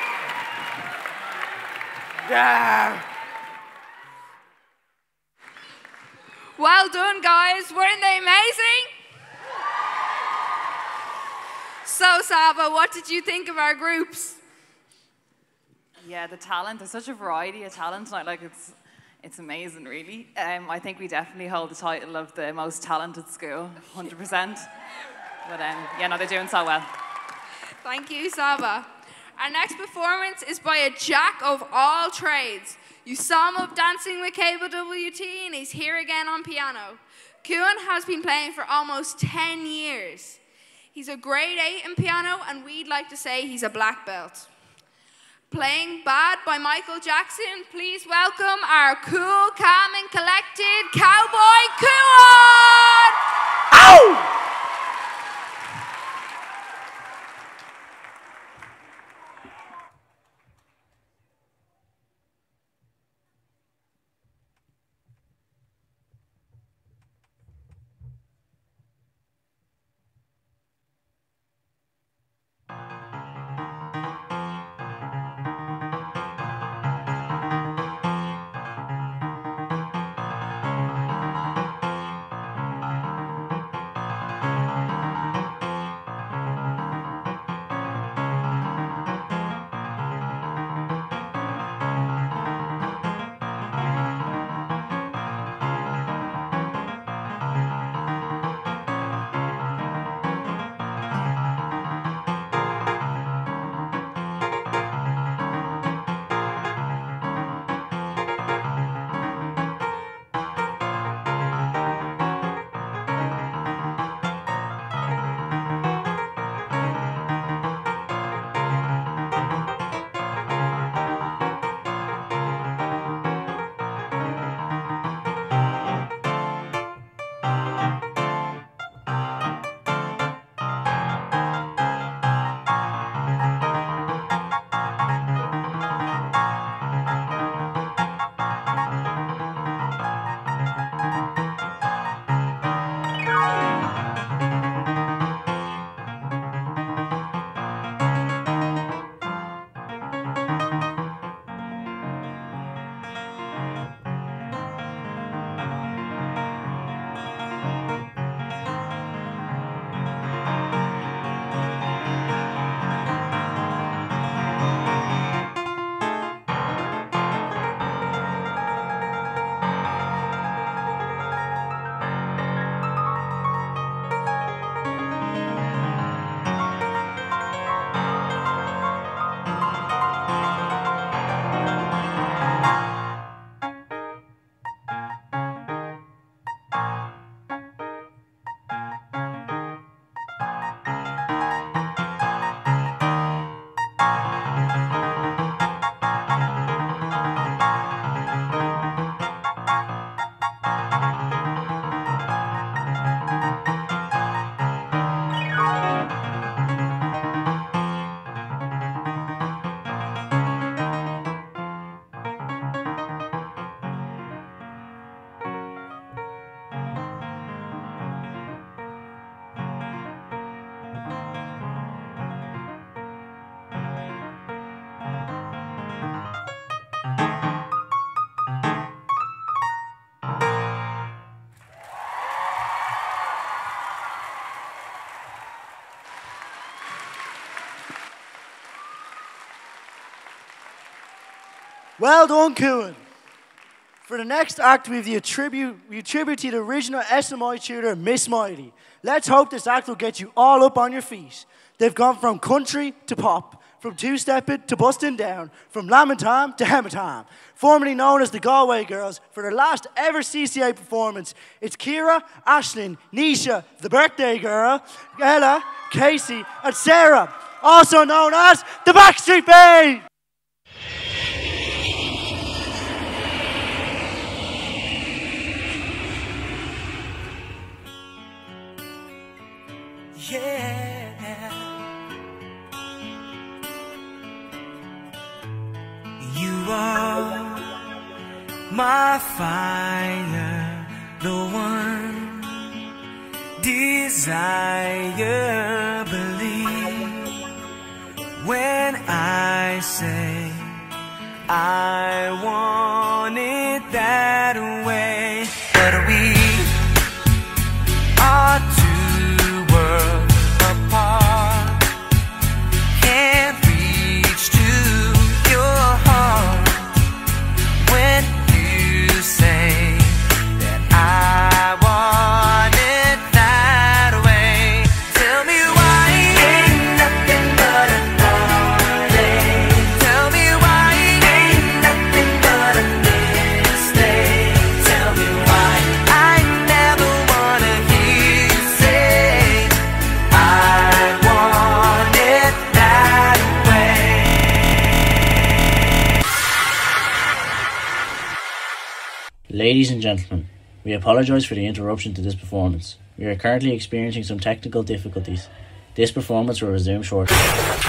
Yeah. Well done, guys. Weren't they amazing? So, Saba, what did you think of our groups? Yeah, the talent. There's such a variety of talent tonight. Like, it's amazing, really. I think we definitely hold the title of the most talented school, 100%. But yeah, no, they're doing so well. Thank you, Saba. Our next performance is by a jack of all trades. You saw him up dancing with Cable WT, and he's here again on piano. Kuan has been playing for almost 10 years. He's a grade 8 in piano, and we'd like to say he's a black belt. Playing Bad by Michael Jackson, please welcome our cool, calm, and collected cowboy Kuan! Ow! Well done, Kuan. For the next act, we tribute to the original SMI tutor, Miss Mighty. Let's hope this act will get you all up on your feet. They've gone from country to pop, from two-stepping to busting down, from Lamentam to Hematam. Formerly known as the Galway Girls, for their last ever CCA performance, it's Kira, Ashlyn, Nisha, the birthday girl, Ella, Casey, and Sarah, also known as the Backstreet Babes. Yeah, you are my fire, the one desire. Believe when I say I want it that way, but we are apart, can't reach to your heart when you say that I want it that way. Tell me why ain't nothing but a heartache. Tell me why ain't nothing but a mistake. Tell me why I never wanna hear you say I want it that way. Ladies and gentlemen, we apologise for the interruption to this performance. We are currently experiencing some technical difficulties. This performance will resume shortly.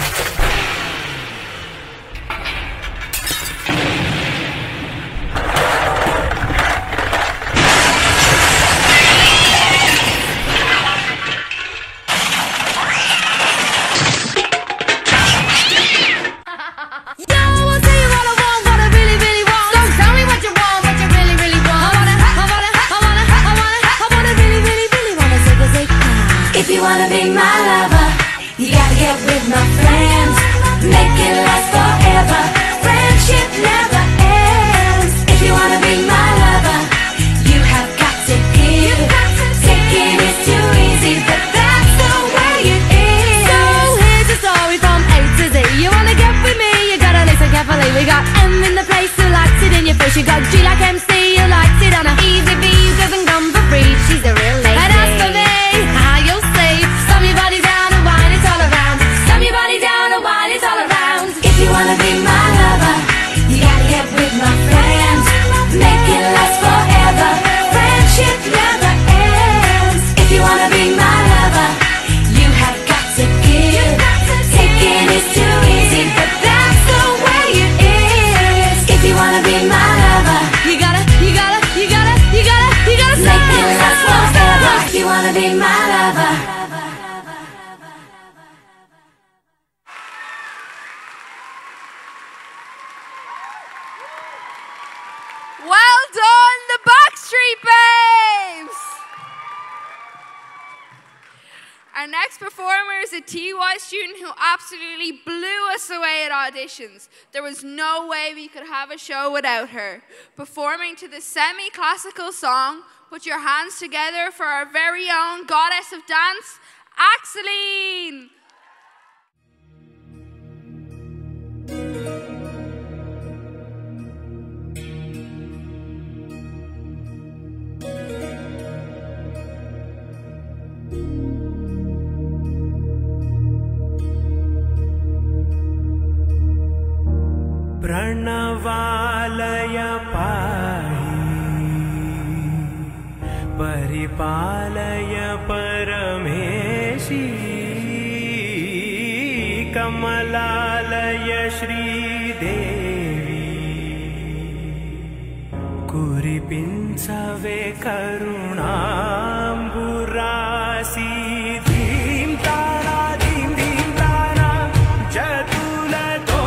If you wanna be my lover, you gotta get with my friends. Make it last forever. Friendship never ends. If you wanna be my lover, you have got to give. Taking is too easy, but that's the way it is. So here's a story from A to Z. You wanna get with me, you gotta listen carefully. We got M in the place who likes it in your face. You got G like MC, who likes it on a easy V, who doesn't come for free. She's a real lady. And as for me, slam your body down and wine it all around. Slam your body down and wine it all around. If you wanna be my lover, you gotta get with my friends. Make it last forever. Friendship never ends. If you wanna be my lover, you have got to give. Taking is too easy, but that's the way it is. If you wanna be my lover, you gotta make it last forever. If you wanna be my lover. Well done, the Backstreet Babes! Our next performer is a TY student who absolutely blew us away at auditions. There was no way we could have a show without her. Performing to the semi-classical song, Put Your Hands Together, for our very own goddess of dance, Axeline! प्रणवालय पाहि परिपालय परमेशी कमलालय श्रीदेवी कुरिपिंचवे करुणाम्बुरासी धीम तारा धीम धीम तारा जतुलतो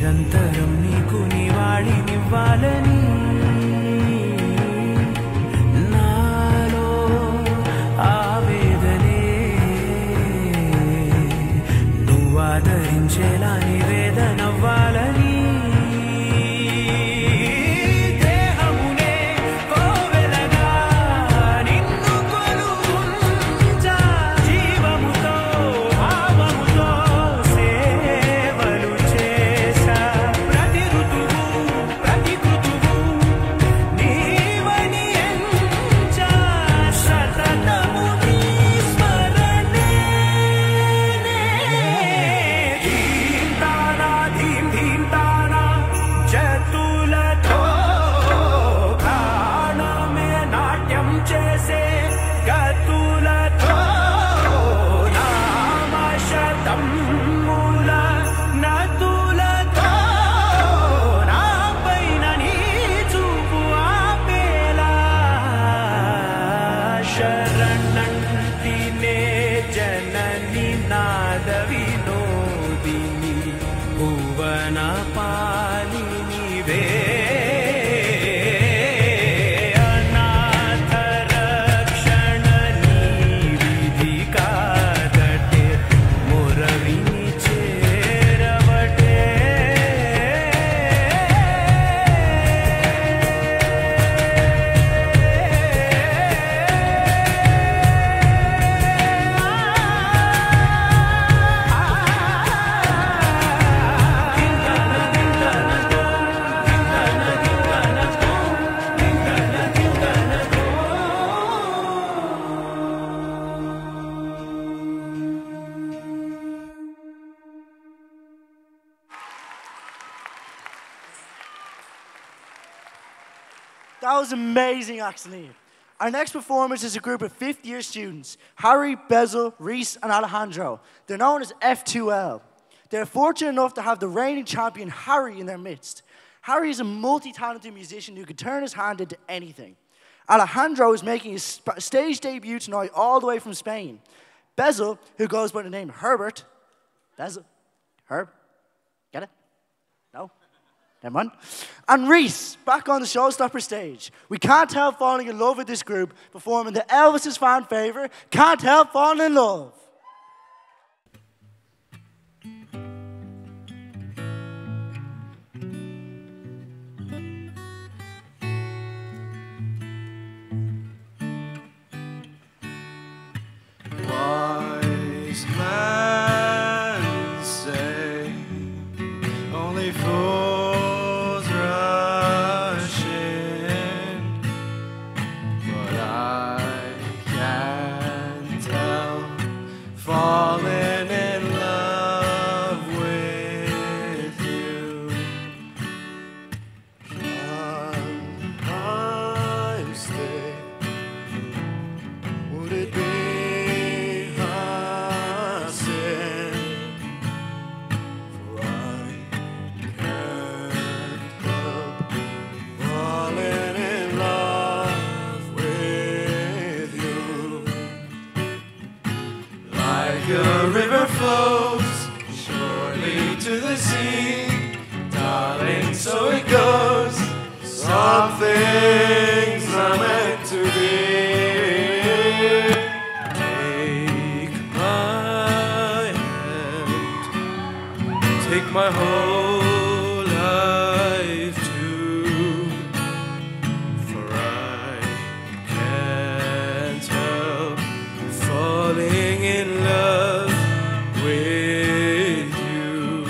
నిరంతరం నీకు నీ వాడినివ్వాలని నాలో ఆవేదనే నువ్వు ఆదరించేలా నివేదనవ్వాలని దేహమునే కోవెలగా నిన్ను కొలువుంచా జీవముతో భావముతో సేవలు చేశా ప్రతి ఋతువు ప్రతి కృతువు నీవని ఎంచా సతతము నీ స్మరణే ధీం తానా ధీం ధీం తానా జతులతో ప్రాణమే నాట్యం చేసే గతులతో నామశతం మూల నతులతో నా పైన నీ చూపు ఆపేలా శరణంటినే జనని నాద వినోదిని భువన పాలినివే అనాథ రక్షణ నీ విధి కాదటే మురవిని చేరవటే That was amazing, Axeline. Our next performance is a group of fifth-year students, Harry, Bezel, Reese, and Alejandro. They're known as F2L. They're fortunate enough to have the reigning champion, Harry, in their midst. Harry is a multi-talented musician who can turn his hand into anything. Alejandro is making his stage debut tonight all the way from Spain. Bezel, who goes by the name Herbert, Bezel, Herb, get it? No? Never mind. And Reese, back on the Showstopper stage. We can't help falling in love with this group, performing the Elvis's fan favorite, Can't Help Falling in Love. Wise men say only fools rush in, but I can't help falling in love with you. Can I stay? Would it be a sin? For I can't help falling in love with you. Like a river flows surely to the sea, darling, so it goes. Some things are meant to be. Take my hand, take my whole life too, for I can't help falling in love with you.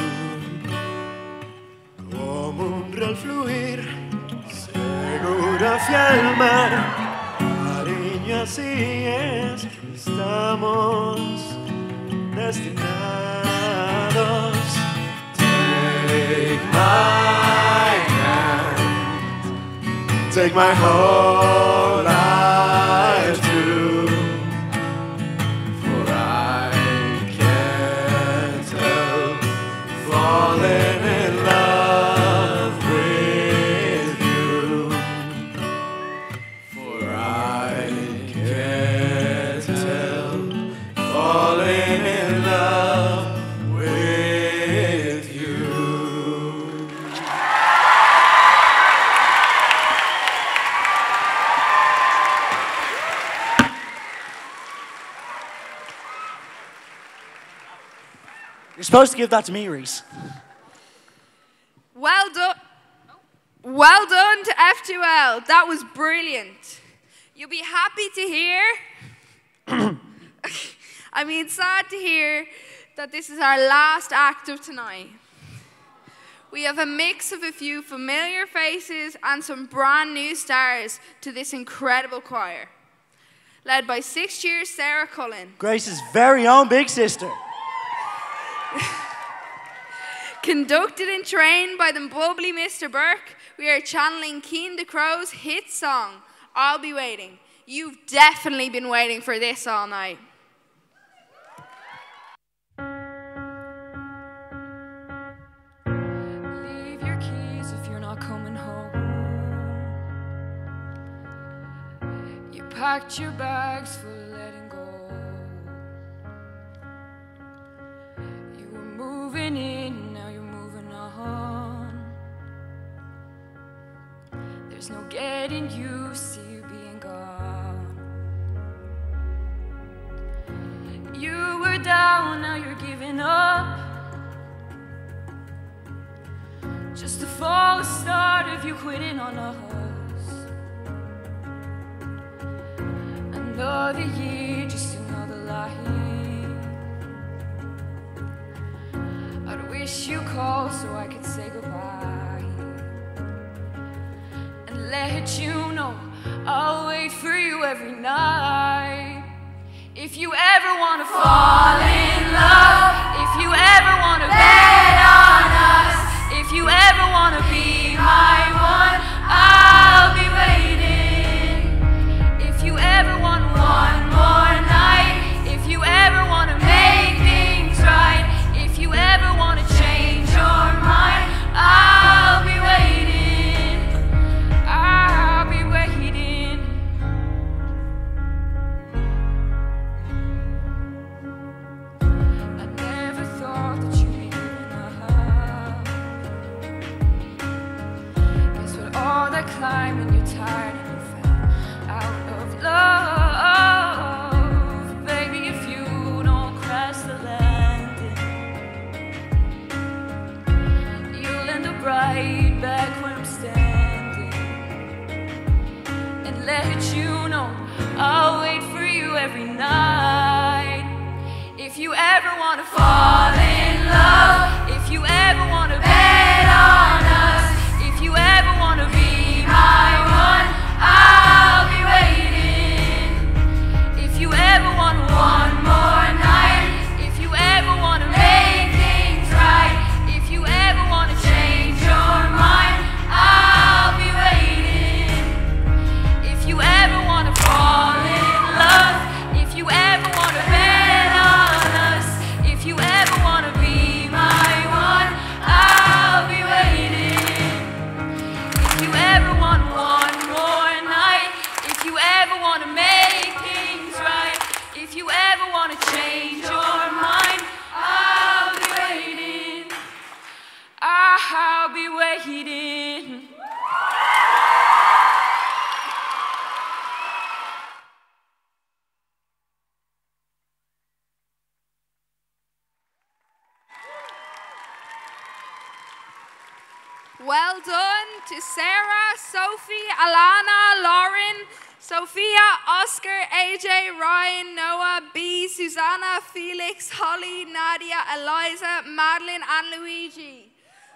Como un real fluir, seguro hacia el mar, cariño, así es, estamos destinados. Take my hand, take my whole life too, for I can't help falling in love with you, for I can't help falling in love with you. supposed to give that to me, Reese. Well done. Well done to F2L. That was brilliant. You'll be happy to hear, sad to hear that this is our last act of tonight. We have a mix of a few familiar faces and some brand new stars to this incredible choir, led by 6th-year Sarah Cullen. Grace's very own big sister. Conducted and trained by the bubbly Mr. Burke, we are channeling Keen de Crow's hit song, I'll Be Waiting. You've definitely been waiting for this all night. Leave your keys if you're not coming home. You packed your bags for letting go. You were moving in, now you're moving on. There's no getting used to you being gone. You were down, now you're giving up. Just a false start of you quitting on us. Another year, just another life. I'd wish you called so I could say goodbye and let you know I'll wait for you every night. If you ever wanna fall in love, if you ever wanna bet on us, if you ever wanna be my one, I'll be waiting. If you ever want one more night, if you ever wanna make things right, if you ever wanna change your mind, I'll be waiting. I'll be waiting. I never thought that you'd be giving up. Guess with all that climbing, you're tired and you fell out of love. Baby, if you don't crash the landing, you'll end up right back where I'm standing. And let you know I'll wait for you every night. If you ever wanna fall in love, if you ever wanna bet on us, if you ever wanna be my one, I'll be waiting. If you ever want one more night, if you ever wanna make things right, if you ever wanna change your mind, I'll be waiting. If you ever wanna fall in love, if you ever wanna bet on us, if you ever wanna be my one, I'll be waiting. If you ever want one more night, if you ever wanna make things right, if you ever wanna change your mind, I'll be waiting. I'll be waiting. Well done to Sarah, Sophie, Alana, Lauren, Sophia, Oscar, AJ, Ryan, Noah, B, Susanna, Felix, Holly, Nadia, Eliza, Madeline, and Luigi.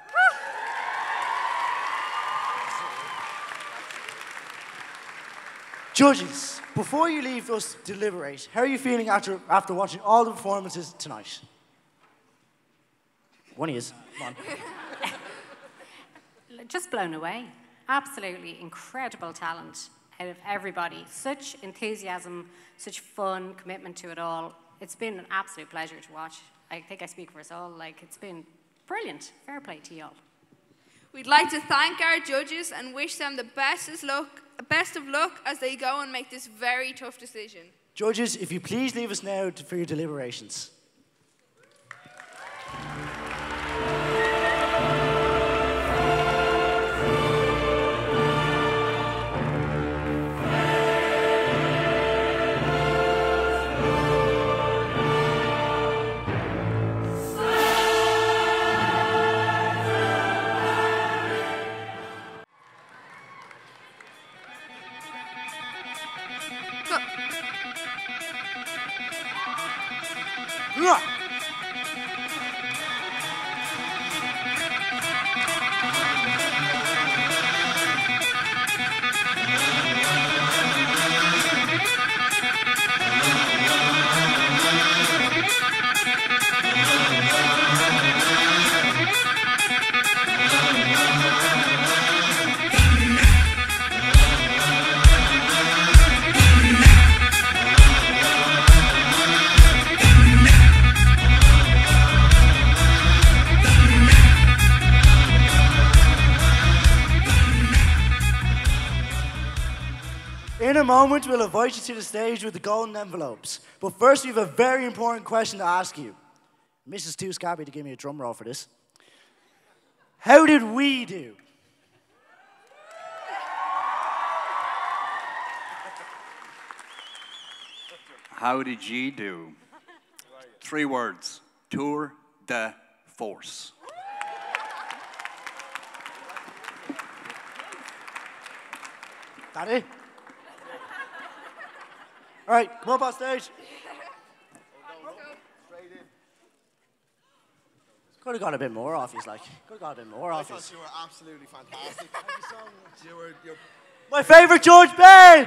Judges, before you leave us to deliberate, how are you feeling after watching all the performances tonight? One is. Come on. Just blown away. Absolutely incredible talent out of everybody. Such enthusiasm, such fun, commitment to it all. It's been an absolute pleasure to watch. I think I speak for us all. Like, it's been brilliant. Fair play to you all. We'd like to thank our judges and wish them the best of luck as they go and make this very tough decision. Judges, if you please leave us now for your deliberations. In a moment, we'll invite you to the stage with the golden envelopes. But first, we have a very important question to ask you. Mrs. Too Scabby to give me a drum roll for this. How did we do? How did ye do? 3 words. Tour de force. That it? All right, come up on stage. Could have got a bit more off you, like. Could have got a bit more off you. I thought you were absolutely fantastic. Thank you so much. You're My favourite George Ben! I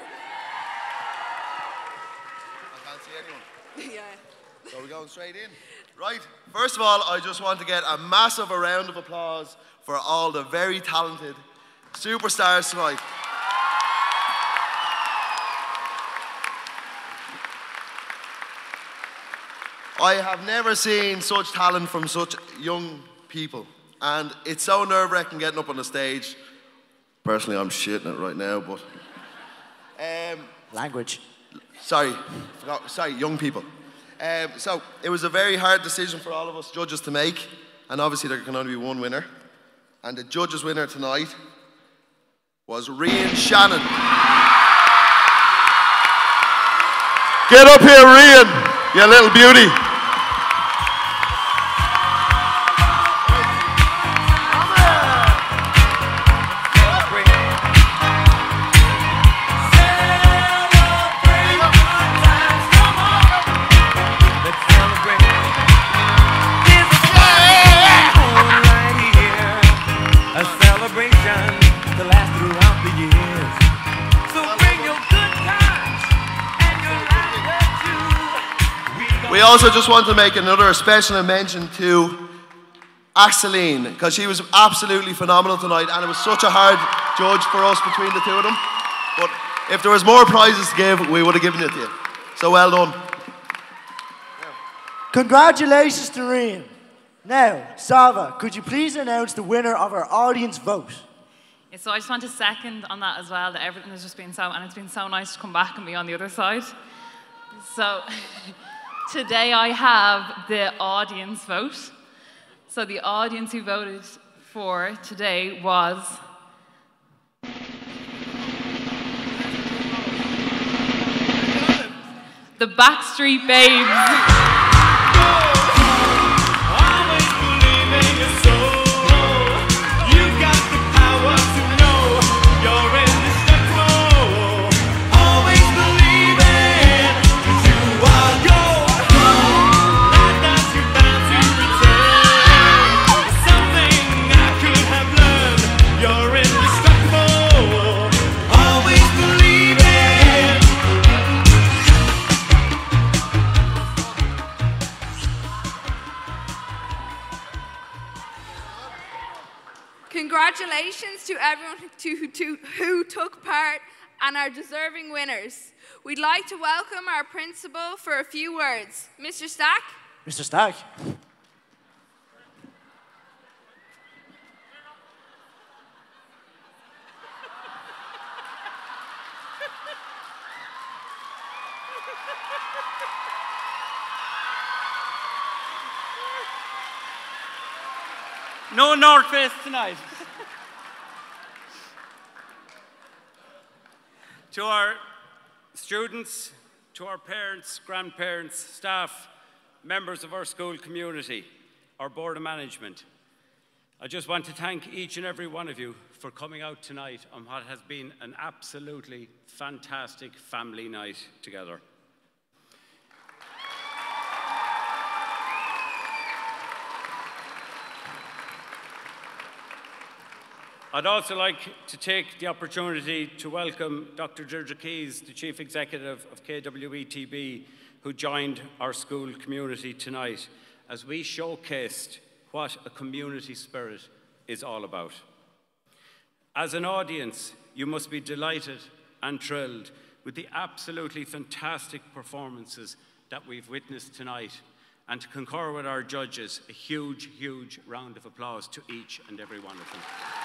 can't see anyone. Yeah. So we're going straight in. Right, first of all, I just want to get a massive round of applause for all the very talented superstars tonight. I have never seen such talent from such young people, and it's so nerve-wracking getting up on the stage. Personally, I'm shitting it right now, but... Language. Sorry, young people. So, it was a very hard decision for all of us judges to make, and obviously there can only be one winner. And the judges' winner tonight was Rian Shannon. Get up here, Rian, you little beauty. We also just want to make another special mention to Axeline, because she was absolutely phenomenal tonight, and it was such a hard judge for us between the two of them. But if there was more prizes to give, we would have given it to you. So well done. Congratulations to Rian. Now, Sava, could you please announce the winner of our audience vote? Yeah, so I just want to second on that as well, that everything has just been so, and it's been so nice to come back and be on the other side. So today I have the audience vote. So the audience who voted for today was the Backstreet Babes. Congratulations to everyone who took part and our deserving winners. We'd like to welcome our principal for a few words. Mr. Stack? Mr. Stack. No North Face tonight. To our students, to our parents, grandparents, staff, members of our school community, our board of management, I just want to thank each and every one of you for coming out tonight on what has been an absolutely fantastic family night together. I'd also like to take the opportunity to welcome Dr. Deirdre Keys, the Chief Executive of KWETB, who joined our school community tonight as we showcased what a community spirit is all about. As an audience, you must be delighted and thrilled with the absolutely fantastic performances that we've witnessed tonight. And to concur with our judges, a huge, huge round of applause to each and every one of them.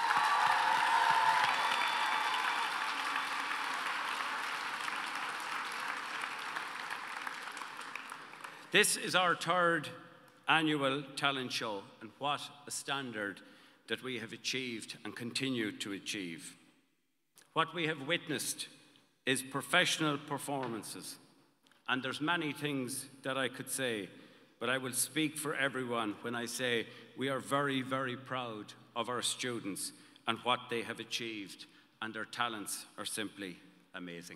This is our third annual talent show, and what a standard that we have achieved and continue to achieve. What we have witnessed is professional performances, and there's many things that I could say, but I will speak for everyone when I say we are very, very proud of our students and what they have achieved, and their talents are simply amazing.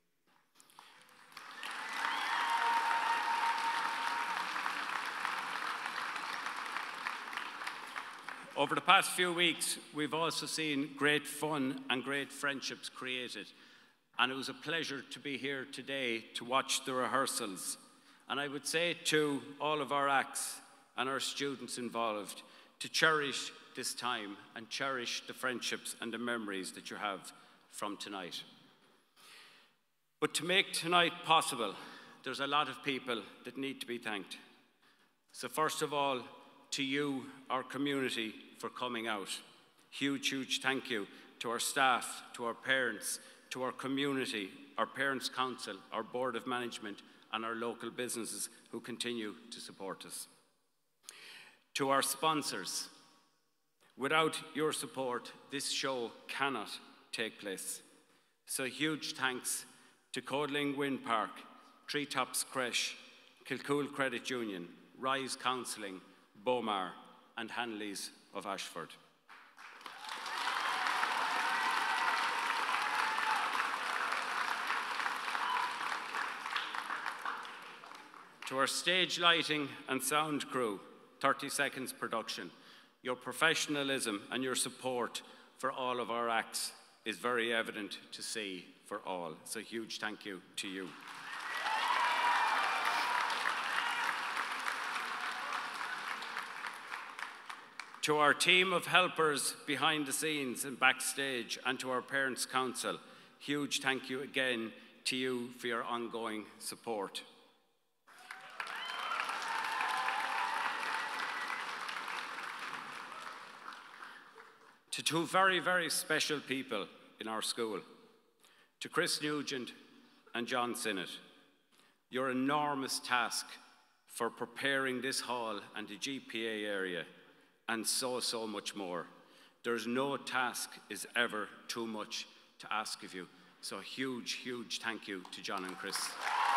Over the past few weeks, we've also seen great fun and great friendships created. And it was a pleasure to be here today to watch the rehearsals. And I would say to all of our acts and our students involved to cherish this time and cherish the friendships and the memories that you have from tonight. But to make tonight possible, there's a lot of people that need to be thanked. So first of all, to you, our community, for coming out. Huge, huge thank you to our staff, to our parents, to our community, our Parents' Council, our Board of Management, and our local businesses who continue to support us. To our sponsors, without your support, this show cannot take place. So huge thanks to Codling Wind Park, Treetops Creche, Kilcool Credit Union, Rise Counselling, Bomar, and Hanleys of Ashford. To our stage lighting and sound crew, 30 Seconds Production, your professionalism and your support for all of our acts is very evident to see for all. So huge thank you to you. To our team of helpers behind the scenes and backstage, and to our Parents' Council, huge thank you again to you for your ongoing support. To two very, very special people in our school, to Chris Nugent and John Sinnott, your enormous task for preparing this hall and the GPA area, and so, so much more. There's no task is ever too much to ask of you. So huge, huge thank you to John and Chris.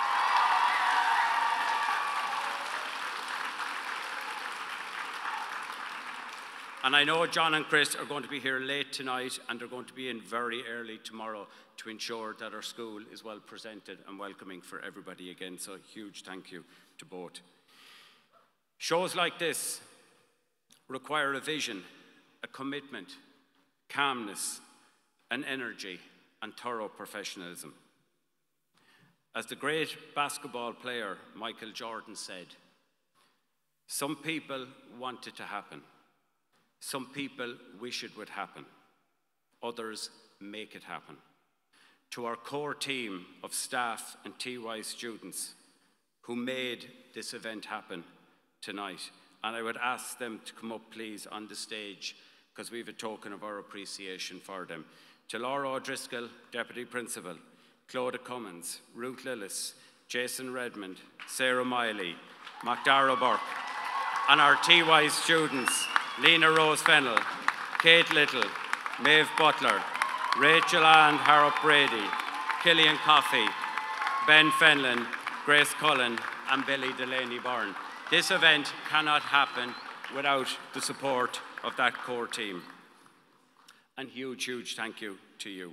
And I know John and Chris are going to be here late tonight, and they're going to be in very early tomorrow to ensure that our school is well presented and welcoming for everybody again. So huge thank you to both. Shows like this require a vision, a commitment, calmness, an energy, and thorough professionalism. As the great basketball player Michael Jordan said, some people want it to happen. Some people wish it would happen. Others make it happen. To our core team of staff and TY students who made this event happen tonight, and I would ask them to come up, please, on the stage, because we have a token of our appreciation for them. To Laura O'Driscoll, Deputy Principal, Clodagh Cummins, Ruth Lillis, Jason Redmond, Sarah Miley, MacDara Burke, and our TY students, Lena Rose Fennell, Kate Little, Maeve Butler, Rachel Ann Harrop Brady, Killian Coffey, Ben Fenlon, Grace Cullen, and Billy Delaney Byrne. This event cannot happen without the support of that core team. And huge, huge thank you to you.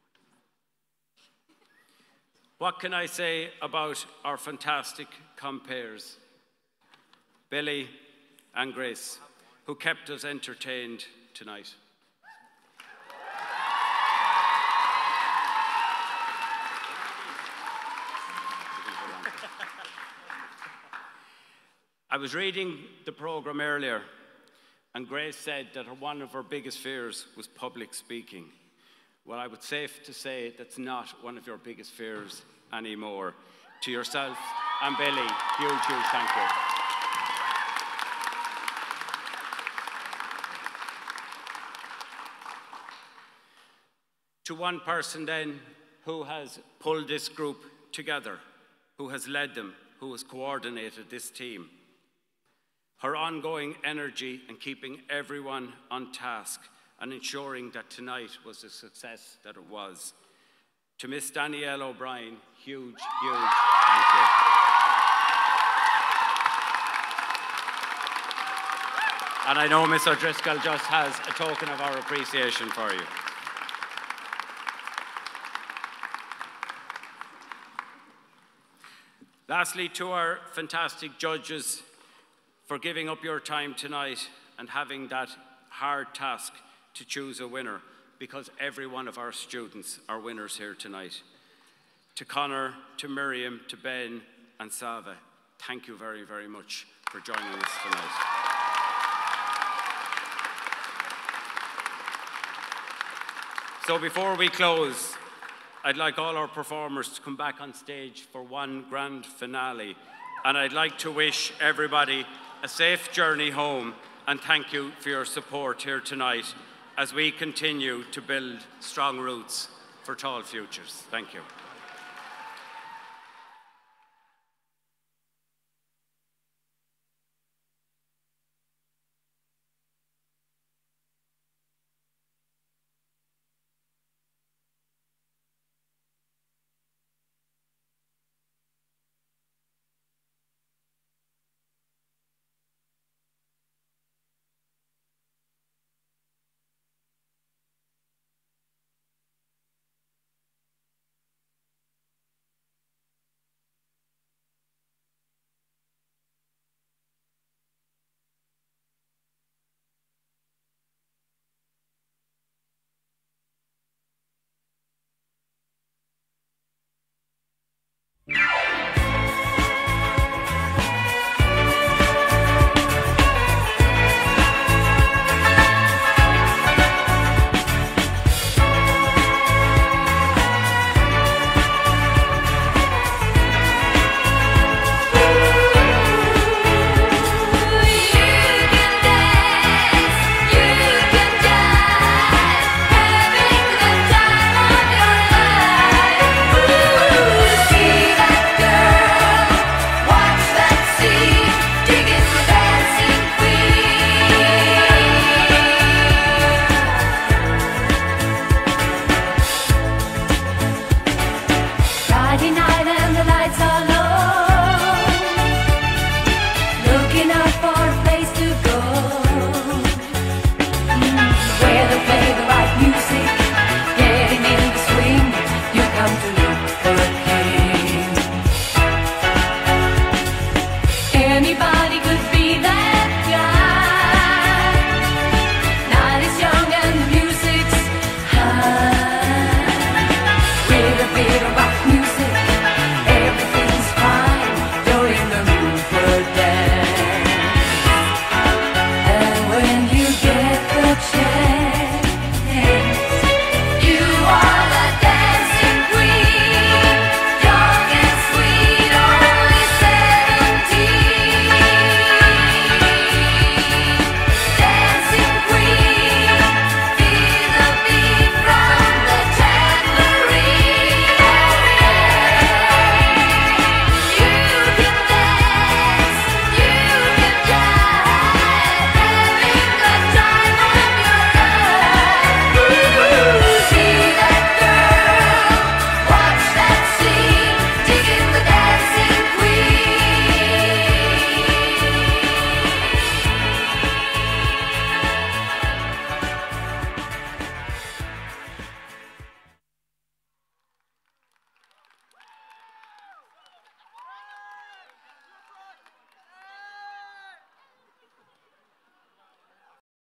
What can I say about our fantastic compares, Billy and Grace, who kept us entertained tonight? was reading the program earlier, and Grace said that one of her biggest fears was public speaking. Well, I would safe to say that's not one of your biggest fears anymore. To yourself and Billy, huge, huge thank you. To one person then who has pulled this group together, who has led them, who has coordinated this team. Her ongoing energy in keeping everyone on task and ensuring that tonight was the success that it was. To Miss Danielle O'Brien, huge, huge thank you. And I know Miss O'Driscoll just has a token of our appreciation for you. Lastly, to our fantastic judges for giving up your time tonight and having that hard task to choose a winner, because every one of our students are winners here tonight. To Connor, to Miriam, to Ben and Sava, thank you very, very much for joining us tonight. So before we close, I'd like all our performers to come back on stage for one grand finale. And I'd like to wish everybody a safe journey home and thank you for your support here tonight as we continue to build strong roots for tall futures. Thank you.